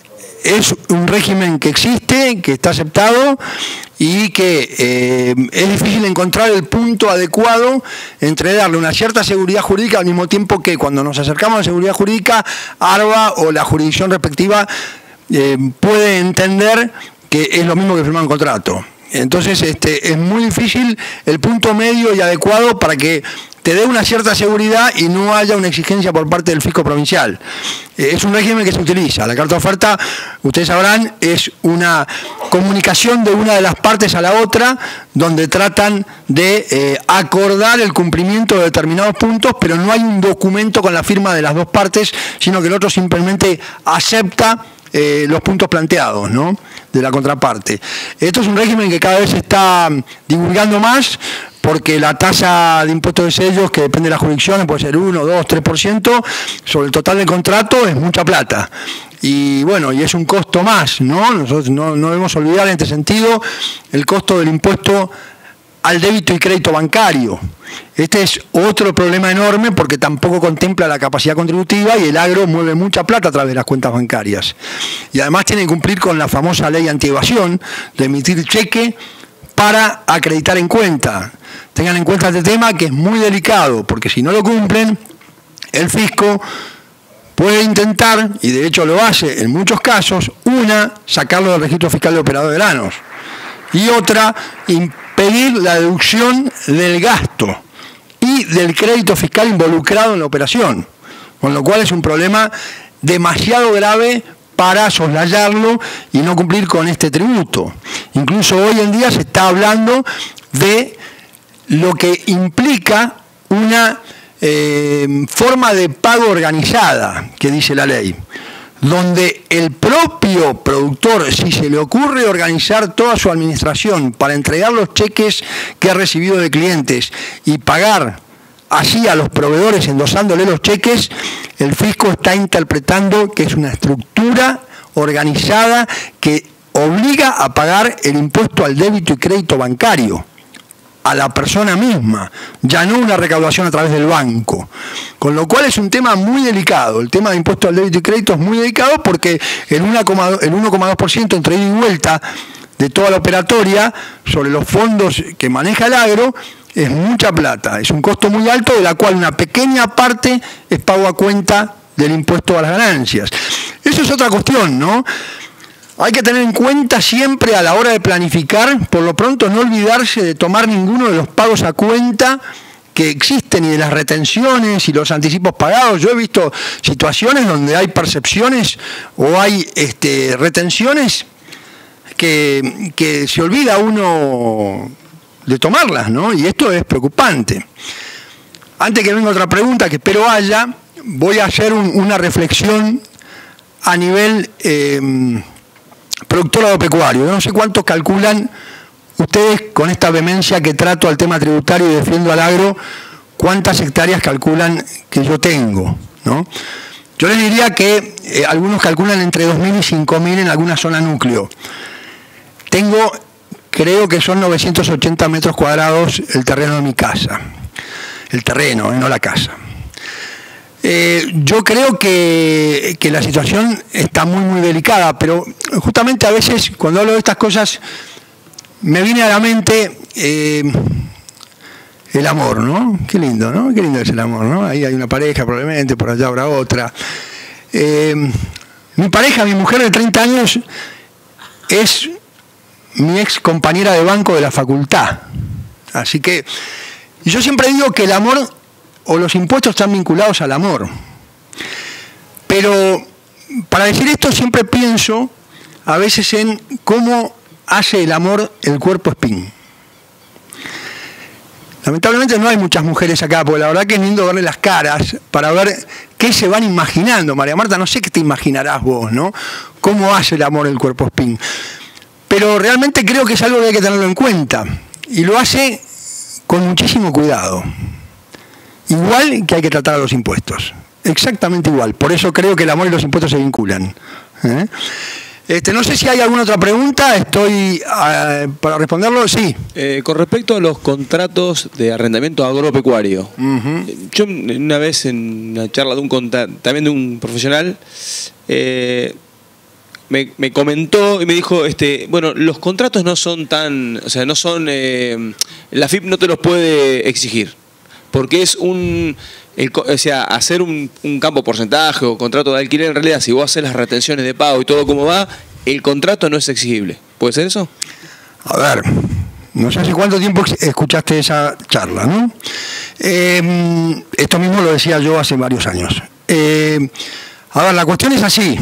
es un régimen que existe, que está aceptado y que eh, es difícil encontrar el punto adecuado entre darle una cierta seguridad jurídica al mismo tiempo que cuando nos acercamos a la seguridad jurídica, ARBA o la jurisdicción respectiva eh, puede entender que es lo mismo que firmar un contrato. Entonces este, es muy difícil el punto medio y adecuado para que te dé una cierta seguridad y no haya una exigencia por parte del fisco provincial. Eh, es un régimen que se utiliza. La carta oferta, ustedes sabrán, es una comunicación de una de las partes a la otra, donde tratan de eh, acordar el cumplimiento de determinados puntos, pero no hay un documento con la firma de las dos partes, sino que el otro simplemente acepta eh, los puntos planteados, ¿no?, de la contraparte. Esto es un régimen que cada vez se está divulgando más, porque la tasa de impuestos de sellos, que depende de las jurisdicciones, puede ser uno, dos, tres por ciento, sobre el total del contrato es mucha plata. Y bueno, y es un costo más, ¿no? Nosotros no, no debemos olvidar en este sentido el costo del impuesto al débito y crédito bancario. Este es otro problema enorme porque tampoco contempla la capacidad contributiva y el agro mueve mucha plata a través de las cuentas bancarias. Y además tiene que cumplir con la famosa ley antievasión de emitir cheque para acreditar en cuenta. Tengan en cuenta este tema, que es muy delicado, porque si no lo cumplen, el fisco puede intentar, y de hecho lo hace en muchos casos, una, sacarlo del registro fiscal de operador de granos, y otra, impedir la deducción del gasto y del crédito fiscal involucrado en la operación, con lo cual es un problema demasiado grave para soslayarlo y no cumplir con este tributo. Incluso hoy en día se está hablando de lo que implica una eh, forma de pago organizada, que dice la ley. donde el propio productor, si se le ocurre organizar toda su administración para entregar los cheques que ha recibido de clientes y pagar así a los proveedores endosándole los cheques, el fisco está interpretando que es una estructura organizada que obliga a pagar el impuesto al débito y crédito bancario a la persona misma, ya no una recaudación a través del banco. Con lo cual es un tema muy delicado. El tema de impuesto al débito y crédito es muy delicado porque el uno coma dos por ciento entre ida y vuelta de toda la operatoria sobre los fondos que maneja el agro es mucha plata. Es un costo muy alto de la cual una pequeña parte es pago a cuenta del impuesto a las ganancias. Eso es otra cuestión, ¿no? Hay que tener en cuenta siempre a la hora de planificar, por lo pronto no olvidarse de tomar ninguno de los pagos a cuenta que existen y de las retenciones y los anticipos pagados. Yo he visto situaciones donde hay percepciones o hay este, retenciones que, que se olvida uno de tomarlas, ¿no? Y esto es preocupante. Antes que venga otra pregunta, que espero haya, voy a hacer un, una reflexión a nivel eh, productor agropecuario. Yo no sé cuántos calculan ustedes, con esta vehemencia que trato al tema tributario y defiendo al agro, cuántas hectáreas calculan que yo tengo, ¿no? Yo les diría que eh, algunos calculan entre dos mil y cinco mil en alguna zona núcleo. Tengo, creo que son novecientos ochenta metros cuadrados el terreno de mi casa. El terreno, eh, no la casa. Eh, yo creo que, que la situación está muy, muy delicada, pero justamente a veces cuando hablo de estas cosas me viene a la mente eh, el amor, ¿no? Qué lindo, ¿no? Qué lindo es el amor, ¿no? Ahí hay una pareja probablemente, por allá habrá otra. Eh, mi pareja, mi mujer de treinta años, es mi ex compañera de banco de la facultad. Así que yo siempre digo que el amor o los impuestos están vinculados al amor. Pero para decir esto siempre pienso a veces en cómo hace el amor el cuerpo espín. Lamentablemente no hay muchas mujeres acá, porque la verdad que es lindo verle las caras para ver qué se van imaginando. María Marta, no sé qué te imaginarás vos, ¿no? Cómo hace el amor el cuerpo espín. Pero realmente creo que es algo que hay que tenerlo en cuenta. Y lo hace con muchísimo cuidado. Igual que hay que tratar a los impuestos. Exactamente igual. Por eso creo que el amor y los impuestos se vinculan. ¿Eh? Este, no sé si hay alguna otra pregunta. Estoy uh, para responderlo. Sí. Eh, con respecto a los contratos de arrendamiento agropecuario. Uh-huh. Yo una vez en una charla de un también de un profesional eh, me, me comentó y me dijo, este, bueno, los contratos no son tan, o sea, no son, eh, la F I P no te los puede exigir. Porque es un, el, o sea, hacer un, un campo porcentaje o contrato de alquiler, en realidad, si vos haces las retenciones de pago y todo como va, el contrato no es exigible. ¿Puede ser eso? A ver, no sé hace cuánto tiempo escuchaste esa charla, ¿no? Eh, esto mismo lo decía yo hace varios años. Eh, a ver, la cuestión es así.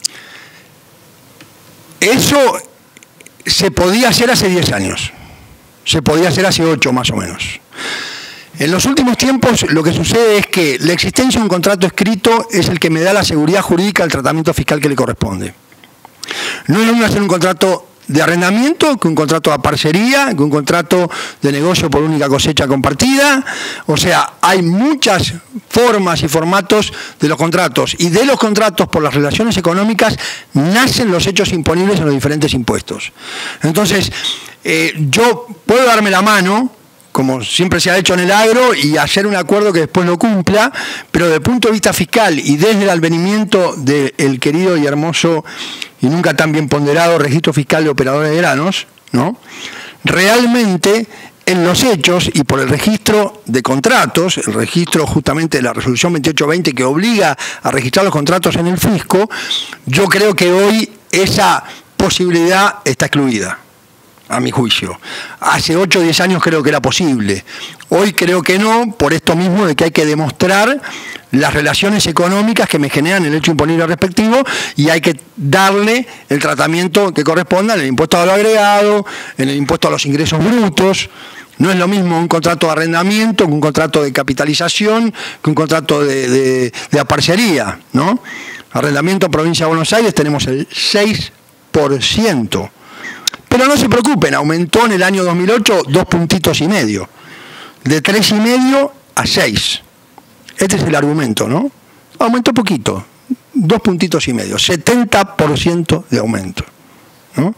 Eso se podía hacer hace diez años. Se podía hacer hace ocho más o menos. En los últimos tiempos lo que sucede es que la existencia de un contrato escrito es el que me da la seguridad jurídica al tratamiento fiscal que le corresponde. No es lo mismo hacer un contrato de arrendamiento que un contrato de parcería, que un contrato de negocio por única cosecha compartida. O sea, hay muchas formas y formatos de los contratos. Y de los contratos, por las relaciones económicas, nacen los hechos imponibles en los diferentes impuestos. Entonces, eh, yo puedo darme la mano, como siempre se ha hecho en el agro, y hacer un acuerdo que después lo cumpla, pero desde el punto de vista fiscal y desde el advenimiento del querido y hermoso y nunca tan bien ponderado registro fiscal de operadores de granos, ¿no? Realmente en los hechos y por el registro de contratos, el registro justamente de la resolución veintiocho veinte que obliga a registrar los contratos en el fisco, yo creo que hoy esa posibilidad está excluida, a mi juicio. Hace ocho o diez años creo que era posible. Hoy creo que no, por esto mismo de que hay que demostrar las relaciones económicas que me generan el hecho imponible respectivo y hay que darle el tratamiento que corresponda en el impuesto a lo agregado, en el impuesto a los ingresos brutos. No es lo mismo un contrato de arrendamiento que un contrato de capitalización, que un contrato de, de, de aparcería, ¿no? Arrendamiento en Provincia de Buenos Aires tenemos el seis por ciento. Pero no se preocupen, aumentó en el año dos mil ocho dos puntitos y medio. De tres y medio a seis. Este es el argumento, ¿no? Aumentó poquito, dos puntitos y medio, setenta por ciento de aumento, ¿no?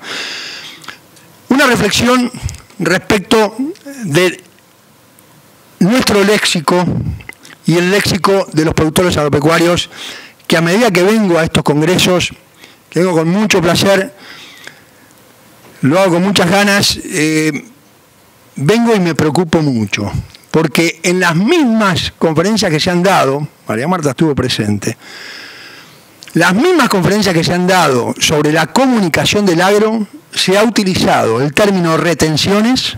Una reflexión respecto de nuestro léxico y el léxico de los productores agropecuarios, que a medida que vengo a estos congresos, que vengo con mucho placer, lo hago con muchas ganas, eh, vengo y me preocupo mucho, porque en las mismas conferencias que se han dado, María Marta estuvo presente, las mismas conferencias que se han dado sobre la comunicación del agro, se ha utilizado el término retenciones,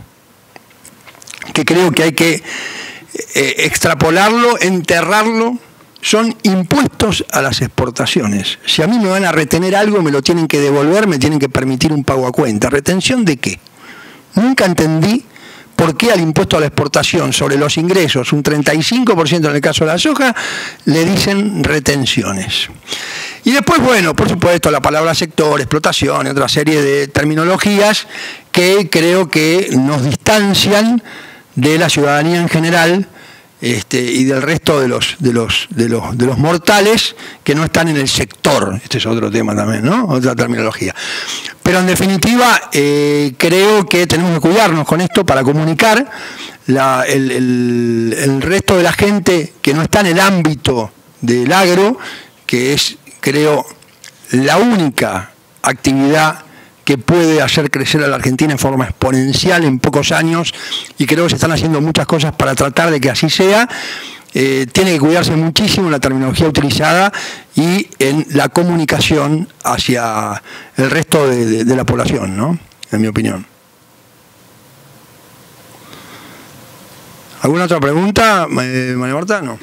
que creo que hay que eh, extrapolarlo, enterrarlo. Son impuestos a las exportaciones. Si a mí me van a retener algo, me lo tienen que devolver, me tienen que permitir un pago a cuenta. ¿Retención de qué? Nunca entendí por qué al impuesto a la exportación sobre los ingresos, un treinta y cinco por ciento en el caso de la soja, le dicen retenciones. Y después, bueno, por supuesto, la palabra sector, explotación y otra serie de terminologías que creo que nos distancian de la ciudadanía en general, Este, y del resto de los, de, los, de, los, de los mortales que no están en el sector. Este es otro tema también, ¿no? Otra terminología. Pero en definitiva, eh, creo que tenemos que cuidarnos con esto para comunicar la, el, el, el resto de la gente que no está en el ámbito del agro, que es, creo, la única actividad que puede hacer crecer a la Argentina en forma exponencial en pocos años, y creo que se están haciendo muchas cosas para tratar de que así sea. Eh, tiene que cuidarse muchísimo en la terminología utilizada y en la comunicación hacia el resto de, de, de la población, ¿no? En mi opinión. ¿Alguna otra pregunta, eh, María Marta? No.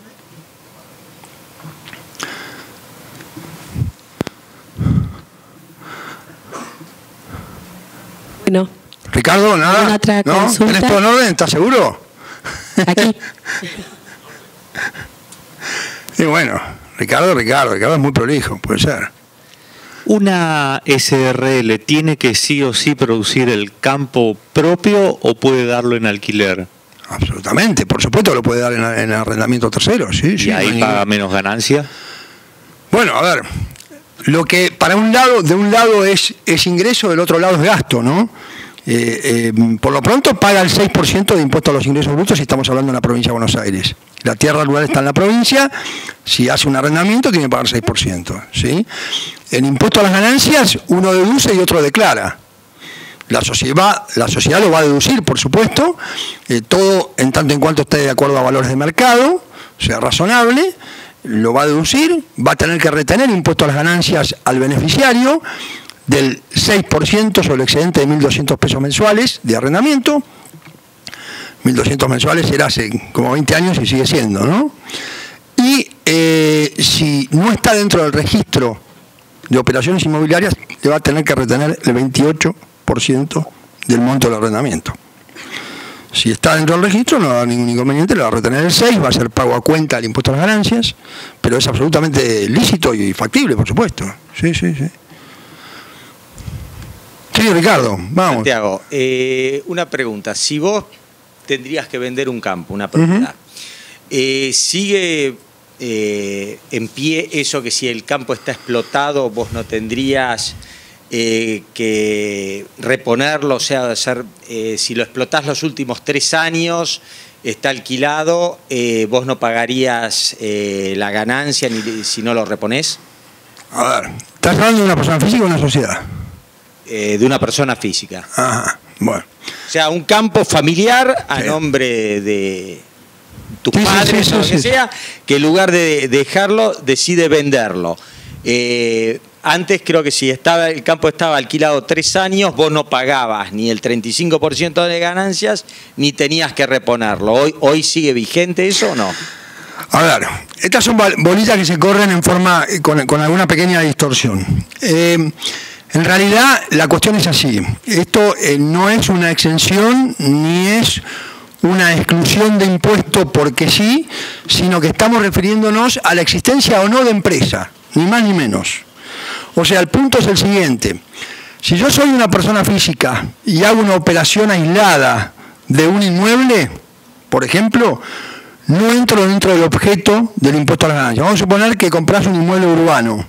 Bueno, Ricardo, nada. Otra ¿No? consulta. ¿Tenés todo en orden? ¿Estás seguro? Aquí. Y bueno, Ricardo, Ricardo, Ricardo es muy prolijo, puede ser. ¿Una S R L tiene que sí o sí producir el campo propio o puede darlo en alquiler? Absolutamente, por supuesto lo puede dar en, en arrendamiento tercero, sí, ¿Y sí. ahí no paga hay... menos ganancia? Bueno, a ver, lo que para un lado, de un lado es, es ingreso, del otro lado es gasto, ¿no? Eh, eh, por lo pronto paga el seis por ciento de impuesto a los ingresos brutos si estamos hablando de la provincia de Buenos Aires. La tierra rural está en la provincia, si hace un arrendamiento tiene que pagar seis por ciento, ¿sí? En impuesto a las ganancias uno deduce y otro declara. La sociedad, la sociedad lo va a deducir, por supuesto, eh, todo en tanto en cuanto esté de acuerdo a valores de mercado, sea razonable, lo va a deducir, va a tener que retener impuesto a las ganancias al beneficiario del seis por ciento sobre el excedente de mil doscientos pesos mensuales de arrendamiento. mil doscientos mensuales era hace como veinte años y sigue siendo, ¿no? Y eh, si no está dentro del registro de operaciones inmobiliarias, le va a tener que retener el veintiocho por ciento del monto del arrendamiento. Si está dentro del registro, no va a haber ningún inconveniente, le va a retener el seis, va a ser pago a cuenta del impuesto a las ganancias, pero es absolutamente lícito y factible, por supuesto. Sí, sí, sí. Sí, Ricardo, vamos. Santiago, eh, una pregunta. Si vos tendrías que vender un campo, una propiedad, uh-huh. eh, ¿sigue eh, en pie eso que si el campo está explotado vos no tendrías eh, que reponerlo? O sea, hacer, eh, si lo explotás los últimos tres años, está alquilado, eh, vos no pagarías eh, la ganancia ni si no lo reponés. A ver, ¿estás hablando de una persona física o una sociedad? Eh, de una persona física. Ajá, bueno. O sea, un campo familiar a sí. nombre de tus sí, padres sí, sí, o lo sí, que sí. sea, que en lugar de dejarlo, decide venderlo. Eh, antes creo que si estaba el campo estaba alquilado tres años, vos no pagabas ni el treinta y cinco por ciento de ganancias, ni tenías que reponerlo. ¿Hoy, hoy sigue vigente eso o no? A ver, estas son bolitas que se corren en forma, con, con alguna pequeña distorsión. Eh, En realidad la cuestión es así, esto eh, no es una exención ni es una exclusión de impuesto porque sí, sino que estamos refiriéndonos a la existencia o no de empresa, ni más ni menos. O sea, el punto es el siguiente. Si yo soy una persona física y hago una operación aislada de un inmueble, por ejemplo, no entro dentro del objeto del impuesto a las ganancias. Vamos a suponer que compras un inmueble urbano.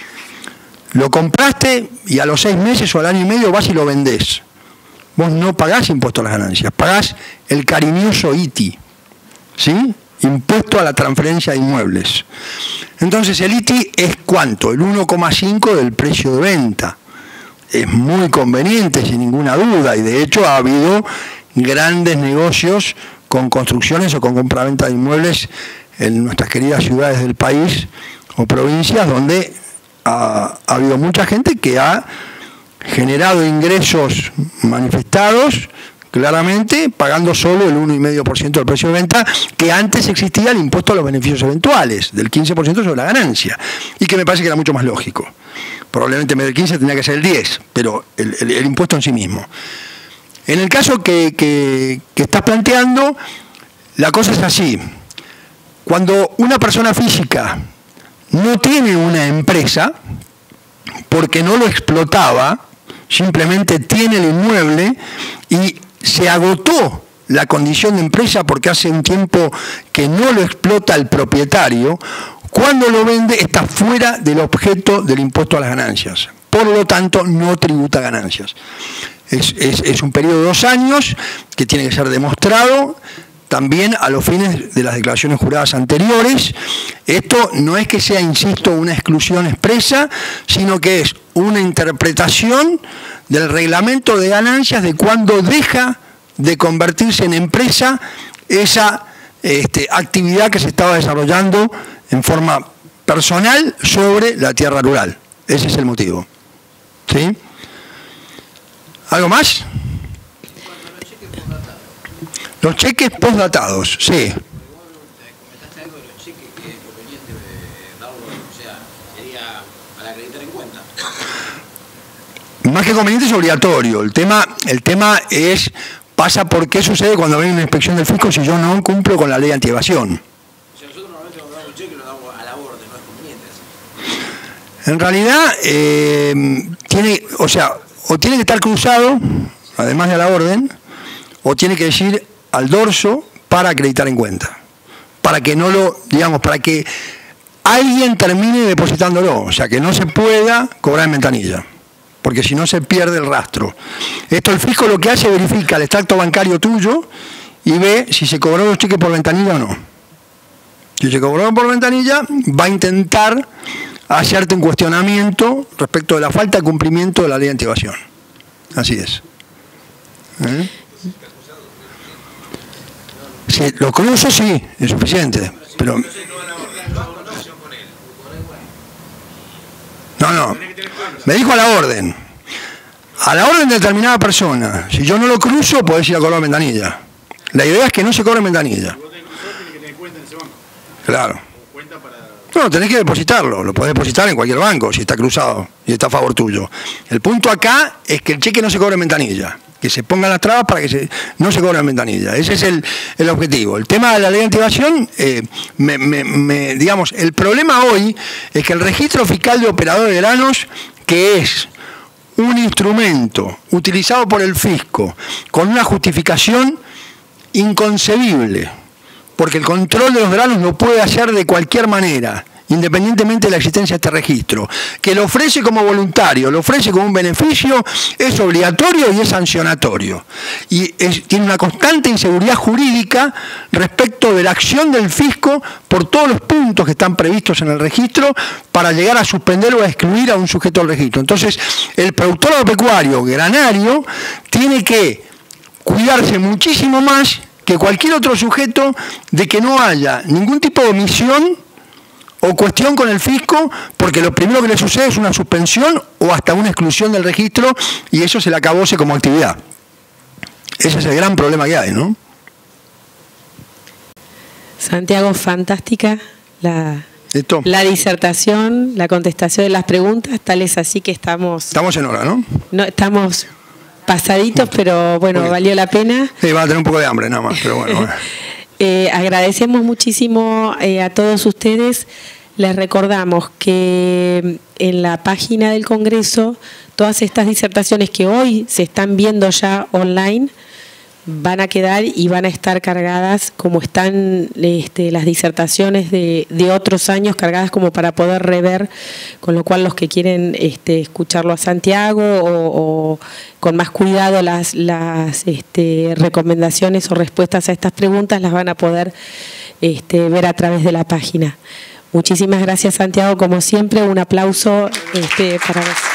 Lo compraste y a los seis meses o al año y medio vas y lo vendés. Vos no pagás impuesto a las ganancias, pagás el cariñoso I T I, ¿sí? Impuesto a la transferencia de inmuebles. Entonces el I T I es ¿cuánto? El uno coma cinco del precio de venta. Es muy conveniente, sin ninguna duda, y de hecho ha habido grandes negocios con construcciones o con compraventa de inmuebles en nuestras queridas ciudades del país o provincias, donde ha, ha habido mucha gente que ha generado ingresos manifestados claramente pagando solo el uno coma cinco por ciento del precio de venta, que antes existía el impuesto a los beneficios eventuales, del quince por ciento sobre la ganancia, y que me parece que era mucho más lógico. Probablemente en vez del quince tendría que ser el diez, pero el, el, el impuesto en sí mismo. En el caso que, que, que estás planteando, la cosa es así. Cuando una persona física no tiene una empresa, porque no lo explotaba, simplemente tiene el inmueble y se agotó la condición de empresa porque hace un tiempo que no lo explota el propietario, cuando lo vende está fuera del objeto del impuesto a las ganancias. Por lo tanto, no tributa ganancias. Es, es, es un periodo de dos años que tiene que ser demostrado también a los fines de las declaraciones juradas anteriores. Esto no es que sea, insisto, una exclusión expresa, sino que es una interpretación del reglamento de ganancias de cuando deja de convertirse en empresa esa este, actividad que se estaba desarrollando en forma personal sobre la tierra rural. Ese es el motivo. ¿Sí? ¿Algo más? Los cheques postdatados, sí. Más que conveniente es obligatorio. El tema, el tema es, pasa por qué sucede cuando viene una inspección del fisco si yo no cumplo con la ley antievasión. En realidad, eh, tiene, o sea, o tiene que estar cruzado, además de la orden, o tiene que decir al dorso para acreditar en cuenta. Para que no lo, digamos, para que alguien termine depositándolo, o sea, que no se pueda cobrar en ventanilla, porque si no se pierde el rastro. Esto el fisco lo que hace es verifica el extracto bancario tuyo y ve si se cobró los cheques por ventanilla o no. Si se cobró por ventanilla, va a intentar hacerte un cuestionamiento respecto de la falta de cumplimiento de la ley antievasión. Así es. ¿Eh? Sí, lo cruzo sí, es suficiente, pero... No, no, me dijo a la orden. A la orden de determinada persona. Si yo no lo cruzo, podés ir a cobrar ventanilla. La idea es que no se cobre ventanilla. Claro. No, tenés que depositarlo, lo podés depositar en cualquier banco si está cruzado y está a favor tuyo. El punto acá es que el cheque no se cobre en ventanilla, que se pongan las trabas para que se, no se cobre en ventanilla. Ese es el, el objetivo. El tema de la ley de antievasión, eh, me, me, me, digamos, el problema hoy es que el registro fiscal de operador de granos, que es un instrumento utilizado por el fisco con una justificación inconcebible, porque el control de los granos lo puede hacer de cualquier manera, independientemente de la existencia de este registro, que lo ofrece como voluntario, lo ofrece como un beneficio, es obligatorio y es sancionatorio. Y es, tiene una constante inseguridad jurídica respecto de la acción del fisco por todos los puntos que están previstos en el registro para llegar a suspender o a excluir a un sujeto del registro. Entonces, el productor agropecuario granario tiene que cuidarse muchísimo más que cualquier otro sujeto de que no haya ningún tipo de omisión o cuestión con el fisco, porque lo primero que le sucede es una suspensión o hasta una exclusión del registro y eso se le acabose como actividad. Ese es el gran problema que hay, ¿no? Santiago, fantástica la, ¿Esto? la disertación, la contestación de las preguntas, tal es así que estamos... Estamos en hora, ¿no? No, estamos pasaditos, pero bueno, Porque, valió la pena. Sí, van a tener un poco de hambre nada más, pero bueno. bueno. eh, agradecemos muchísimo eh, a todos ustedes Les recordamos que en la página del Congreso todas estas disertaciones que hoy se están viendo ya online van a quedar y van a estar cargadas como están este, las disertaciones de, de otros años, cargadas como para poder rever, con lo cual los que quieren este, escucharlo a Santiago o, o con más cuidado las, las este, recomendaciones o respuestas a estas preguntas las van a poder este, ver a través de la página. Muchísimas gracias, Santiago, como siempre, un aplauso este, para vos.